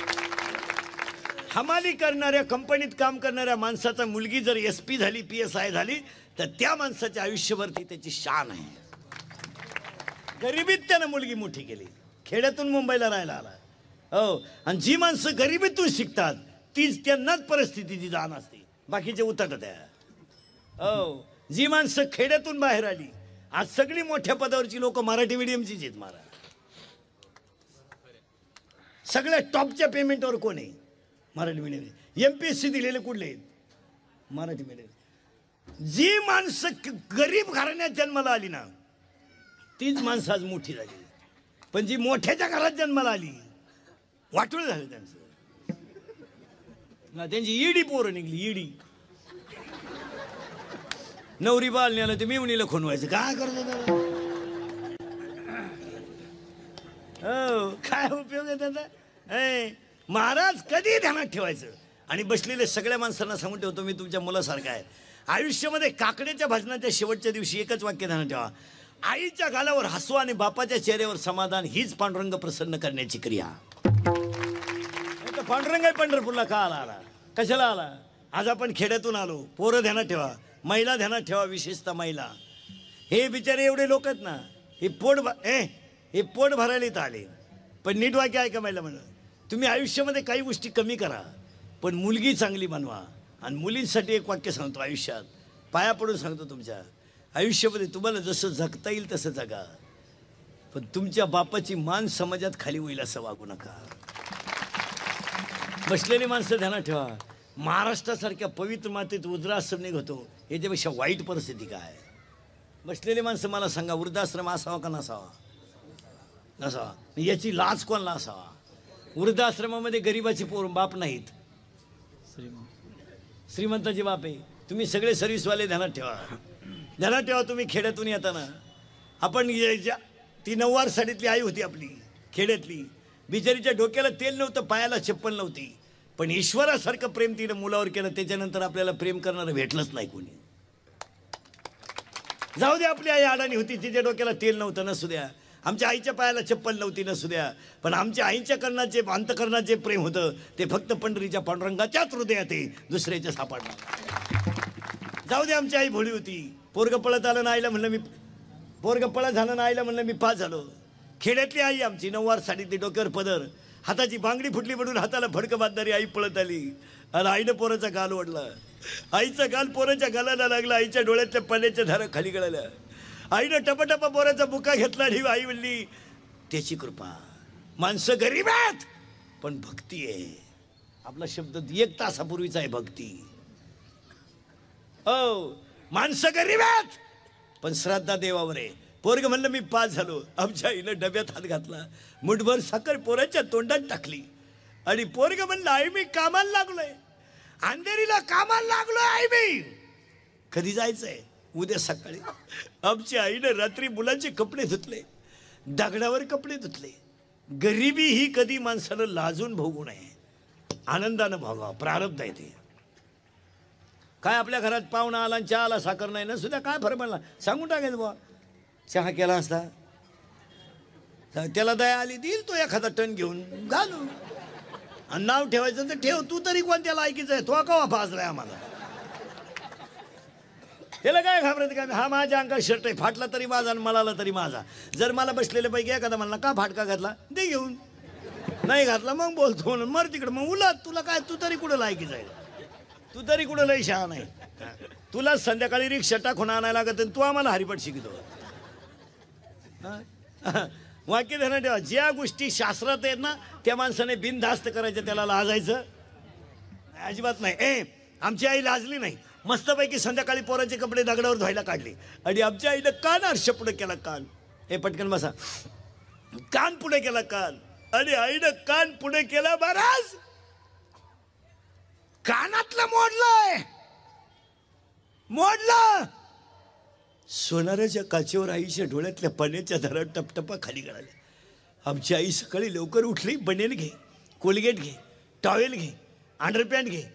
Speaker 1: हमाली करणाऱ्या कंपनीत काम करणाऱ्या माणसाचा मुलगी जर SP झाली PSI झाली तर त्या माणसाच्या आयुष्यभरती त्याची शान आहे. गरिबीत त्यानं मुलगी मोठी केली. खेड्यातून मुंबईला राहायला आला. हो आणि जी माणसं गरिबीतून शिकतात तीच त्यांनाच परिस्थितीची जाण असते बाकीचे उतरत आहे. हो जी माणसं खेड्यातून बाहेर आली आज सगळी मोठ्या पदावरची लोक मराठी मीडियमचीच आहेत. महाराज सगळ्या टॉपच्या पेमेंटवर कोण आहे मराठी मीडियम. MPSC दिलेले कुठले आहेत मराठी मीडियम. जी माणसं गरीब घराण्यात जन्माला आली ना तीच माणसं आज मोठी झाली. पण जी मोठ्याच्या घरात जन्माला आली वाटोळ झालं त्यांचं ना. त्यांची ईडी पोरं निघली ईडी. नवरी बाल नेलं ते मिवणीला खोनवायचं काय करतो. हो काय उपयोग आहे त्याचा. महाराज कधी ध्यानात ठेवायचं. आणि बसलेले सगळ्या माणसांना सांगून ठेवतो मी तुमच्या मुलासारखा आहे. आयुष्यामध्ये काकड्याच्या भजनाच्या शेवटच्या दिवशी एकच वाक्य ध्यानात ठेवा. आईच्या गालावर हसवा आणि बापाच्या चेहऱ्यावर समाधान हीच पांडुरंग प्रसन्न करण्याची क्रिया. पांडुरंग पंढरपूरला का आला कशाला आला. आज आपण खेड्यातून आलो. पोरं ध्यानात ठेवा महिला ध्यानात ठेवा विशेषतः महिला. हे बिचारे एवढे लोक आहेत ना हे पोट भरायला इथं आले. पण नीट वाक्य आहे का महिला म्हणलं तुम्ही आयुष्यामध्ये काही गोष्टी कमी करा पण मुलगी चांगली बनवा. आणि मुलींसाठी एक वाक्य सांगतो आयुष्यात पाया पडून सांगतो तुमच्या आयुष्यामध्ये तुम्हाला जसं जगता येईल तसं जगा पण तुमच्या बापाची मान समाजात खाली होईल असं वागू नका. बसलेली माणसं ध्यानात ठेवा. महाराष्ट्रासारख्या पवित्र मातेत वृद्धाश्रम निघतो याच्यापेक्षा वाईट परिस्थिती काय. बसलेली माणसं मला सांगा वृद्धाश्रम असावा का नसावा. नसावा. याची लाज कोणाला असावा. वृद्धाश्रमामध्ये गरीबाची बाप नाहीत श्रीमंताचे बाप आहे. तुम्ही सगळे सर्व्हिसवाले ध्यानात ठेवा. ध्यानात ठेवा तुम्ही खेड्यातून येताना आपण ती 9वार साडीतली आई होती आपली खेड्यातली बिचारीच्या डोक्याला तेल नव्हतं पायाला चप्पल नव्हती पण ईश्वरासारखं प्रेम तिने मुलावर केलं. त्याच्यानंतर आपल्याला प्रेम करणारं भेटलंच नाही कोणी. जाऊ द्या आपली आई अडाणी होती तिच्या डोक्याला तेल नव्हतं नसू द्या. आमच्या आईच्या पायाला चप्पल नव्हती नसू द्या पण आमच्या आईच्या कर्णाचे अंतकरणाचे प्रेम होतं ते फक्त पंढरीच्या पांडुरंगाच्याच हृदयात आहे दुसऱ्याच्या सापडणार. जाऊ दे आमची आई भोळी होती. पोरग पळत आलं ना आईला म्हणलं मी पोरग पळत झालं ना आईला म्हणलं मी पास झालो. खेड्यातली आई आमची 9वार साडीतली डोक्यावर पदर हाताची बांगडी फुटली म्हणून हाताला फडकं बांधणारी आई पळत आली आणि आईनं पोराचा गाल ओढला. आईचा गाल पोराच्या गालाला लागला. आईच्या डोळ्यातल्या पाण्याच्या धारा खाली गळाल्या. आईनं टपाटपा पोराचा बुका घेतला आणि आई म्हणली त्याची कृपा. माणसं गरीब आहेत पण भक्ती आहे. आपला शब्द 1 तासापूर्वीचा आहे भक्ती. हो माणसं गरीब आहेत पण श्रद्धा देवावर आहे. पोरग म्हणलं मी पास झालो. आमच्या आईनं डब्यात हात घातला. मुठभर साखर पोराच्या तोंडात टाकली आणि पोरग म्हणलं आई मी कामाला लागलोय. अंधेरीला कामाला लागलोय आई मी. कधी जायचंय? उद्या सकाळी. आमच्या आईनं रात्री मुलांचे कपडे धुतले. दगडावर कपडे धुतले. गरिबी ही कधी माणसानं लाजून भोगू नये. आनंदानं भोगावं. प्रारब्ध आहे ते. काय आपल्या घरात पाहुणा आला आणि चहा आला साखर नाही ना सुद्धा काय फरक पडला सांगून टाकायचं बुवा. चहा केला असता त्याला दया आली देईल तो एखादा टन घेऊन घालू. आणि नाव ठेवायचं तर ठेव. तू तरी कोणत्या लायकीचं आहे? तो कवा फासलाय आम्हाला. त्याला काय घाबरत काय? हा माझ्या अंगात शर्ट आहे. फाटला तरी माझा आणि मळाला तरी माझा. जर मला बसलेल्या पैकी एखादा म्हणला का फाटका घातला दे घेऊन. नाही घातला मग बोलतो म्हणून मर तिकडं. मग उलट तुला काय? तू तरी कुठं लायकीचं आहे? तू तरी कुठं लई शहा नाही. तुला संध्याकाळी रिक्षा टाकून आणायला लागत तू आम्हाला हरिपाठ शिकतो. वाक्य ध्यानात ठेवा. ज्या गोष्टी शास्त्रात आहेत ना त्या माणसाने बिनधास्त करायचं. त्याला लाजायचं अजिबात नाही. आमची आई लाजली नाही. मस्तपैकी संध्याकाळी पोराचे कपडे दगडावर धुवायला काढले आणि आमच्या आईनं कान आरशा पुढे केला. कान पटकन बसा. कान पुढे केला. कान आणि आईनं कान पुढे केला. महाराज कानातलं मोडलं. सोनाराच्या काचेवर आईच्या डोळ्यातल्या पाण्याच्या धारा टपटपा खाली गळाल्या. आमची आई सकाळी लवकर उठली. बनेल घे, कोलगेट घे, टॉवेल घे, अंडरपॅन्ट घे.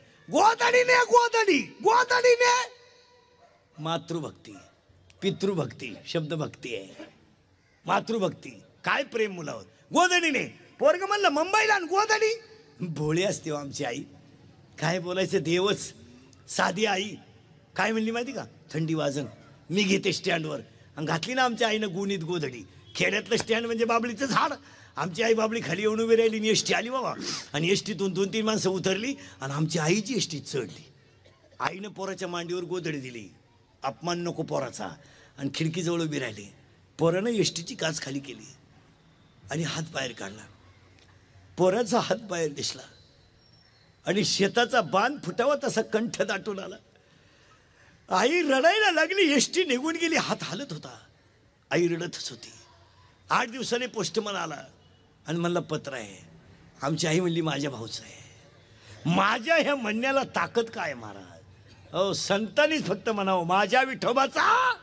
Speaker 1: गोदडीने मातृभक्ती, पितृभक्ती, शब्दभक्ती आहे. मातृभक्ती काय प्रेम मुलावर. गोदडीने पोरग म्हणलं मुंबईला आणि गोदडी. भोळी असते आमची आई. काय बोलायचं देवच. साधी आई काय म्हणली माहिती का? थंडी वाजन मी घेते स्टँडवर. आणि घातली ना आमच्या आईनं गुणीत गोधडी. खेड्यातलं स्टँड म्हणजे बाबळीचं झाड. आमची आई बाबळी खाली येऊन उभी राहिली आणि एसटी आली बाबा. आणि एसटीतून 2-3 माणसं उतरली आणि आमची आईची एसटीत चढली. आईनं पोराच्या मांडीवर गोधडी दिली. अपमान नको पोराचा. आणि खिडकीजवळ उभी राहिली. पोरानं एसटीची काच खाली केली आणि हात बाहेर काढला. पोराचा हात बाहेर दिसला आणि शेताचा बांध फुटावा तसा कंठ दाटून आला. आई रडायला लागली. एसटी निघून गेली. हात हालत होता. आई रडतच होती. 8 दिवसांनी पोस्टमन आला आणि म्हणला पत्र आहे. आमची आई म्हणली माझ्या भाऊचं आहे. माझ्या ह्या म्हणण्याला ताकद काय महाराज? अहो संतांनीच फक्त म्हणावं माझ्या विठोबाचा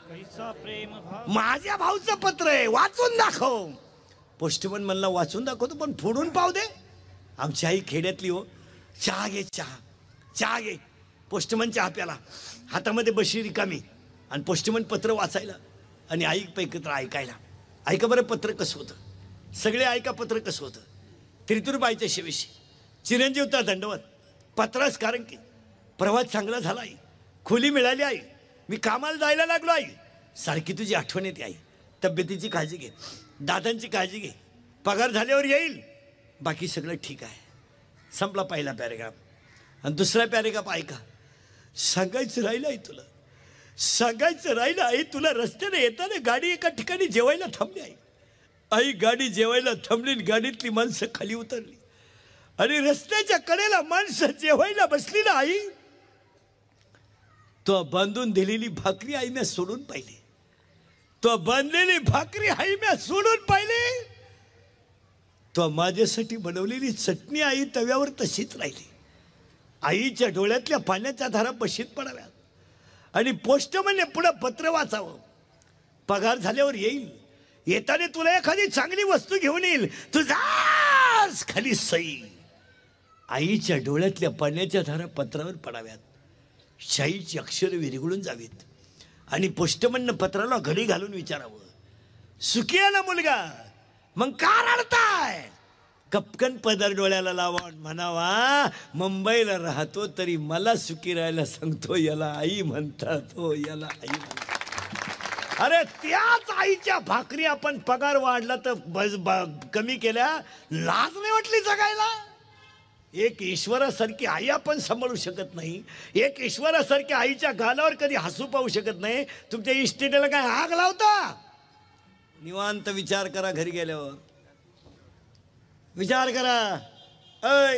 Speaker 1: माझ्या भाऊचं पत्र आहे वाचून दाखव. पोस्टमन म्हणला वाचून दाखवतो पण फोडून पाव दे. आमची आई खेड्यातली हो. चहा घे, चहा घे. पोस्टमन चहा प्याला. हातामध्ये बशी रिकामी आणि पोस्टमन पत्र वाचायला आणि आई पैकत्र ऐकायला. ऐका बरं पत्र कसं होतं. सगळे ऐका पत्र कसं होतं. त्रितुरबाईच्या शिवेशी चिरंजीवता दंडवत. पत्रास कारण की प्रवास चांगला झाला आई. खोली मिळाली आई. मी कामाला जायला लागलो आई. सारखी तुझी आठवण येते आई. तब्येतीची काळजी घे. दादांची काळजी घे. पगार झाल्यावर येईल. बाकी सगळं ठीक आहे. संपला पहिला पॅरेग्राफ. आणि दुसरा पॅरेग्राफ ऐका. सांगायचं राहिलं आहे तुला. सांगायचं राहिलं आहे तुला. रस्त्याने येताना गाडी एका ठिकाणी जेवायला थांबली आई. आई गाडी जेवायला थांबली. गाडीतली माणसं खाली उतरली आणि रस्त्याच्या कडेला माणसं जेवायला बसली ना आई. तो बांधून दिलेली भाकरी आई मी सोडून पाहिली. तो बांधलेली भाकरी आई मी सोडून पाहिली. तो माझ्यासाठी बनवलेली चटणी आई तव्यावर तशीच राहिली. आईच्या डोळ्यातल्या पाण्याच्या धारा बशीत पडाव्यात. आणि पोस्टमनने पुढं पत्र वाचावं. पगार झाल्यावर येईल. येताना तुला एखादी चांगली वस्तू घेऊन येईल. तुझाच खाली सई. आईच्या डोळ्यातल्या पाण्याच्या धारा पत्रावर पडाव्यात. शाईची अक्षर विरघळून जावीत. आणि पोस्टमननं पत्राला घडी घालून विचारावं सुखी आहे ना मुलगा? मग का रडताय? कपकन पदर डोळ्याला लावा. म्हणावा मुंबईला राहतो तरी मला सुखी राहायला सांगतो. याला आई म्हणतात. हो याला आई म्हणतात. अरे त्याच आईच्या भाकरी आपण पगार वाढला तर कमी केल्या, लाज नाही वाटली जगायला? एक ईश्वरासारखी आई आपण सांभाळू शकत नाही, एक ईश्वरासारख्या आईच्या गालावर कधी हसू पाहू शकत नाही, तुमच्या इस्टेटीला काय आग लावता? निवांत विचार करा, घरी गेल्यावर विचार करा. ऐ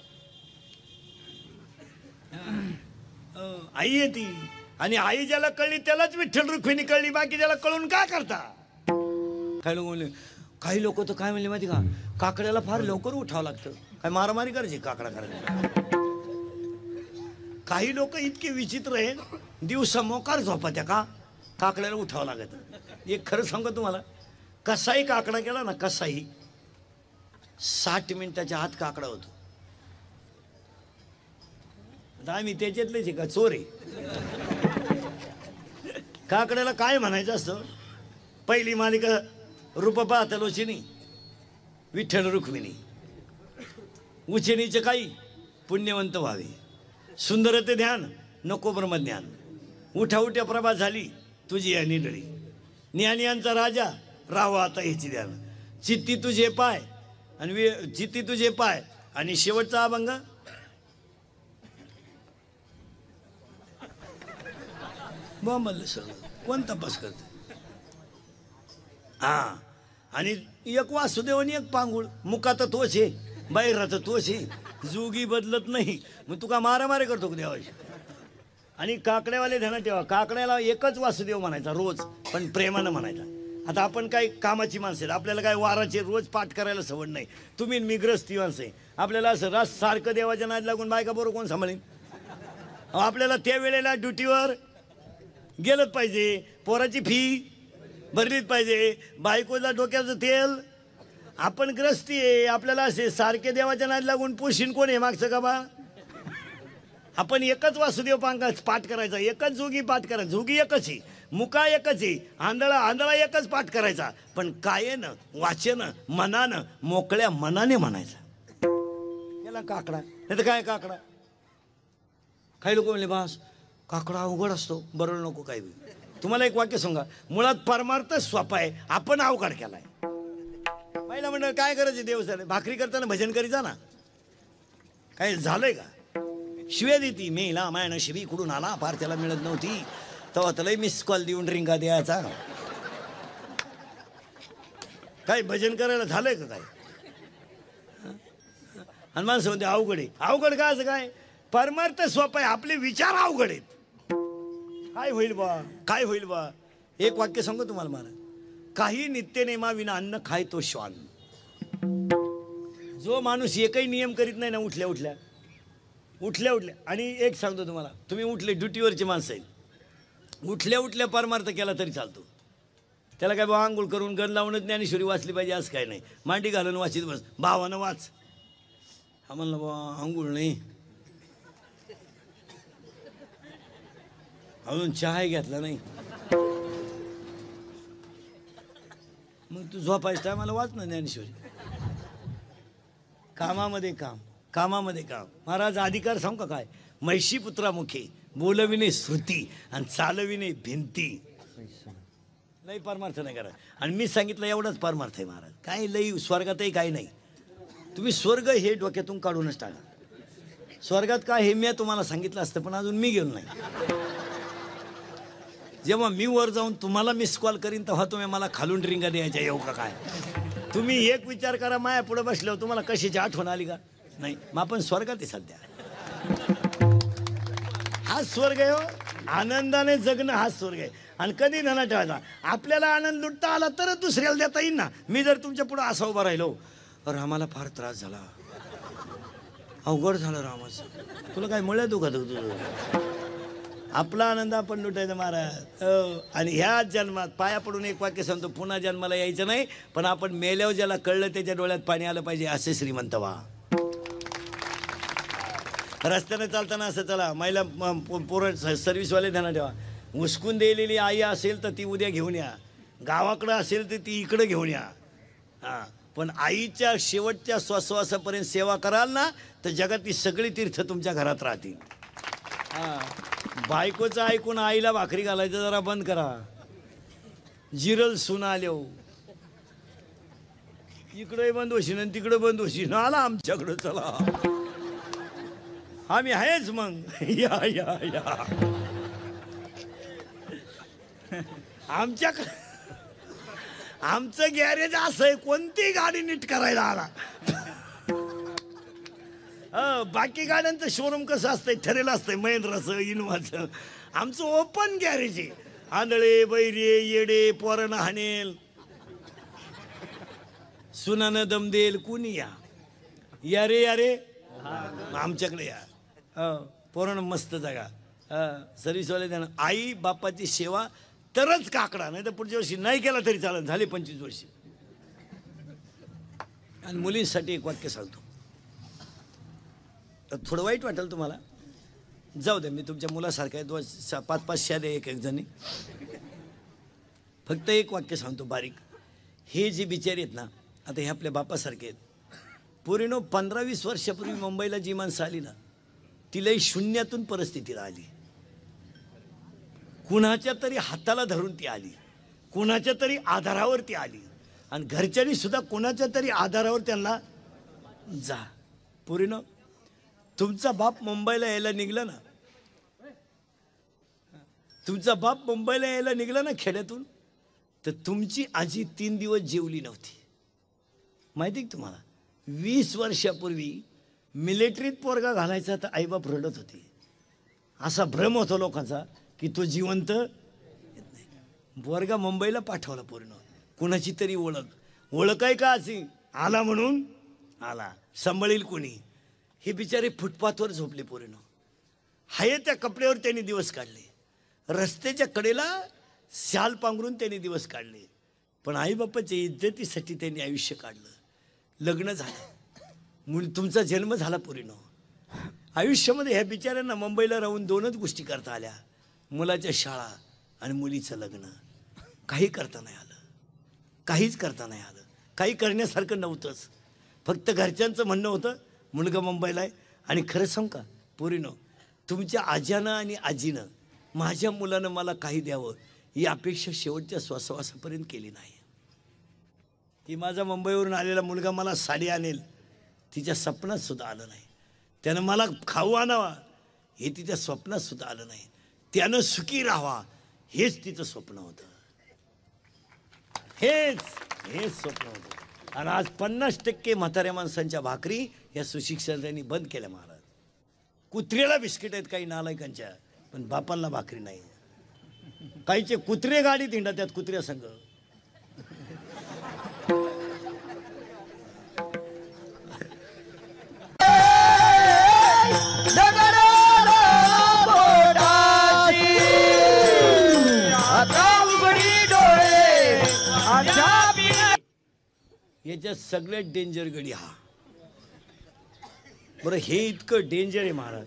Speaker 1: आई आहे ती, आणि आई ज्याला कळली त्यालाच विठ्ठल रुक्मिणी कळली, बाकी ज्याला कळून काय करता? काही लोक तर काय म्हणले माहिती का, काकड्याला फार लवकर उठावं लागतं, काय मारामारी करायची काकडा करायला. काही लोक इतके विचित्र आहेत, दिवसा मोकार झोपात्या का काकड्याला उठावं लागत. एक खरं सांगतो तुम्हाला, कसाही काकडा केला ना, कसाही 60 मिनिटाच्या आत काकडा होतो. आम्ही त्याच्यातलेच का चोर आहे? काकड्याला काय म्हणायचं असतं? पहिली मालिका रूप पाहतलोचिनी विठ्ठल रुक्मिणी, उचेनीचे काही पुण्यवंत व्हावे, सुंदर ते ध्यान नको ब्रह्मज्ञान, उठा उठ्या प्रभा झाली तुझी या निडळी, ज्ञानियांचा राजा राहावा आता ह्याची ध्यान, चित्ती तुझे पाय आणि चित्ती तुझे पाय, आणि शेवटचा अभंग बोंबल सगळं. कोण तपास करत? हा, आणि एक वासुदेव आणि एक पांगुळ, मुखात तोच आहे, बाहेर तोच आहे, जुगी बदलत नाही. मग तुका मारामारी करतो देवाशी. आणि काकड्यावाले ध्यानात ठेवा, काकड्याला एकच वासुदेव म्हणायचा रोज, पण प्रेमानं म्हणायचा. आता आपण काय कामाची माणसं आहेत, आपल्याला काय वाराचे रोज पाठ करायला सवड नाही. तुम्ही मी ग्रस्ती माणसं आहे, आपल्याला असं रास सारखं देवाच्या नाद लागून बायका बरोबर कोण सांभाळेल? आपल्याला त्या वेळेला ड्युटीवर गेलंच पाहिजे, पोराची फी भरलीच पाहिजे, बायकोला डोक्याचं तेल. आपण ग्रस्ती आहे, आपल्याला असे सारखे देवाच्या नाद लागून पोशीन कोण आहे मागचं का बा? आपण एकच वासुदेव पाठ करायचा, एकच जोगी पाठ करायचा, जोगी एकच आहे, मुका एकच आहे, आंधळा एकच पाठ करायचा, पण कायेनं वाचेनं मनानं मोकळ्या मनाने म्हणायचा. याला काकडा नाही तर काय काकडा. काही लोक म्हणले बास काकडा अवघड असतो, बरोबर नको काही. तुम्हाला एक वाक्य सांगा, मुळात परमार्थ सोपा आहे, आपण अवघड केलाय. पहिला म्हणलं काय करायचं, देव सर भाकरी करताना भजन करी जा ना. काय झालंय का? शिव्या देती, मेला मायनं शिवी कुठून आला, फार त्याला मिळत नव्हती, तेव्हा त्याला मिस कॉल देऊन रिंगा द्यायचा. काय भजन करायला झालंय का काय? आणि माणसं म्हणते अवघड आहे. अवघड का असं काय? परमार्थ सोपा आहे, आपले विचार अवघड आहेत. काय होईल बा, काय होईल बा? एक वाक्य सांगू तुम्हाला महाराज, काही नित्यनेमा विना अन्न खाय तो श्वान. जो माणूस एकही नियम करीत नाही ना, उठल्या उठल्या आणि एक सांगतो तुम्हाला, तुम्ही उठले ड्युटीवरचे माणसं आहेत, उठल्या परमार्थ केला तरी चालतो. त्याला काय बा आंघोळ करून गण लावूनच ज्ञानेश्वरी वाचली पाहिजे असं काय नाही. मांडी घालून वाचित बस, भावानं वाच. हा म्हणलं बा आंघोळ नाही, अजून चहा घेतला नाही, मग तू झोपायचं टायमाला वाच ना ज्ञानेश्वरी. कामामध्ये काम. महाराज अधिकार सांगू का काय? म्हैशी पुत्रामुखे बोलविणे श्रुती आणि चालविणे भिंती. लई परमार्थ नाही करा. आणि मी सांगितलं एवढाच परमार्थ आहे महाराज. काय लई स्वर्गातही काही नाही. तुम्ही स्वर्ग हे डोक्यातून काढूनच टाका. स्वर्गात काय हे मी तुम्हाला सांगितलं असतं, पण अजून मी गेलो नाही. जेव्हा मी वर जाऊन तुम्हाला मिस कॉल करीन तेव्हा तुम्ही मला खालून रिंगा द्यायच्या येऊ का काय? तुम्ही एक विचार करा, माया पुढे बसल्यावर तुम्हाला कशाची आठवण आली का? नाही. मग आपण स्वर्गात आहे सध्या. हा स्वर्ग आहे हो. आनंदाने जगणं हा स्वर्ग आहे. आणि कधी धना ठेवायचा, आपल्याला आनंद लुटता आला तरच दुसऱ्याला देता येईल ना. मी जर तुमच्या पुढे असा उभा राहिलो, रामाला फार त्रास झाला, अवघड झालं रामाचं, तुला काय मळ्या दुखत तुझं? आपला आनंद आपण लुटायचा महाराज. आणि ह्या जन्मात पाया पडून एक वाक्य सांगतो, पुन्हा जन्माला यायचं नाही, पण आपण मेल्यावर ज्याला कळलं त्याच्या डोळ्यात पाणी आलं पाहिजे असे श्रीमंत व्हा. रस्त्याने चालताना असं चला. महिला पोरं सर्व्हिसवाले ध्यानात ठेवा, उस्कून दिलेली आई असेल तर ती उद्या घेऊन या, गावाकडं असेल तर ती इकडं घेऊन या. हां, पण आईच्या शेवटच्या श्वासोश्वासापर्यंत सेवा कराल ना तर जगातली सगळी तीर्थ तुमच्या घरात राहतील. हां, बायकोचं ऐकून आईला भाकरी घालायचं जरा बंद करा. जिरल सून आल्या इकडे बंद होशील आणि तिकडे बंद होशील आला आमच्याकडं चला आम्ही आहेच मग या या या आमचं गॅरेज असं आहे कोणती गाडी नीट करायला आला बाकी गाड्यांचं शोरूम कसं असतंय ठरेल असतंय महिंद्राचं इनोव्हाचं आमचं ओपन गॅरेज आहे आंधळे बैरे येडे पोरण हाणेल सुनानं दम देईल कुणी या रे आमच्याकडे या पोरण मस्त जागा सर्विसवाले त्यानं आई बापाची सेवा तरच काकडा नाही तर पुढच्या वर्षी नाही केला तरी चालेल झाले 25 वर्षी आणि मुलींसाठी एक वाक्य सांगतो तर थोडं वाईट वाटेल तुम्हाला जाऊ दे मी तुमच्या मुलासारखा आहे 5-5 शादे एक जणी फक्त एक वाक्य सांगतो बारीक हे जे बिचारी आहेत ना आता हे आपल्या बापासारखे आहेत पोरीनो 15-20 वर्षापूर्वी मुंबईला जी माणसं आली ना तिलाही शून्यातून परिस्थितीला आली कुणाच्या तरी हाताला धरून ती आली कुणाच्या तरी आधारावर ती आली आणि घरच्यांनी सुद्धा कुणाच्या तरी आधारावर त्यांना जा पोरीनो तुमचा बाप मुंबईला यायला निघला ना तुमचा बाप मुंबईला यायला निघला ना खेड्यातून तर तुमची आजी 3 दिवस जेवली नव्हती माहिती का तुम्हाला 20 वर्षापूर्वी मिलिटरीत पोरगा घालायचा तर आईबाप रडत होती असा भ्रम होता लोकांचा की तो जिवंत येत नाही पोरगा मुंबईला पाठवला पूर्ण कुणाची तरी ओळख आहे का अशी आला म्हणून आला सांभाळील कोणी हे बिचारे फुटपाथवर झोपले पोरीनं हाय त्या कपड्यावर त्यांनी दिवस काढले रस्त्याच्या कडेला शाल पांघरून त्यांनी दिवस काढले पण आईबापाच्या इज्जतीसाठी त्यांनी आयुष्य काढलं लग्न झालं तुमचा जन्म झाला पोरीनं आयुष्यामध्ये ह्या बिचाऱ्यांना मुंबईला राहून 2च गोष्टी करता आल्या मुलाच्या शाळा आणि मुलीचं लग्न काही करता नाही आलं काहीच करता नाही आलं काही करण्यासारखं नव्हतंच फक्त घरच्यांचं म्हणणं होतं मुलगा मुंबईला आहे आणि खरं सांग का पोरीनो तुमच्या आज्यानं आणि आजीनं माझ्या मुलानं मला काही द्यावं ही अपेक्षा शेवटच्या श्वासापर्यंत केली नाही की माझा मुंबईवरून आलेला मुलगा मला साडी आणेल तिच्या स्वप्नात सुद्धा आलं नाही त्यानं मला खाऊ आणावा हे तिच्या स्वप्नात सुद्धा आलं नाही त्यानं सुखी राहावा हेच तिचं स्वप्न होतं हेच स्वप्न होतं आणि आज 50% म्हाताऱ्या माणसांच्या भाकरी या सुशिक्षितांनी बंद केल्या महाराज कुत्र्याला बिस्किट आहेत काही नालायकांच्या पण बापांना भाकरी नाही काहीचे कुत्रे गाडीत हिंडा त्यात कुत्र्या संघ याच्यात सगळ्यात डेंजर गडी हा बरं हे इतकं डेंजर आहे महाराज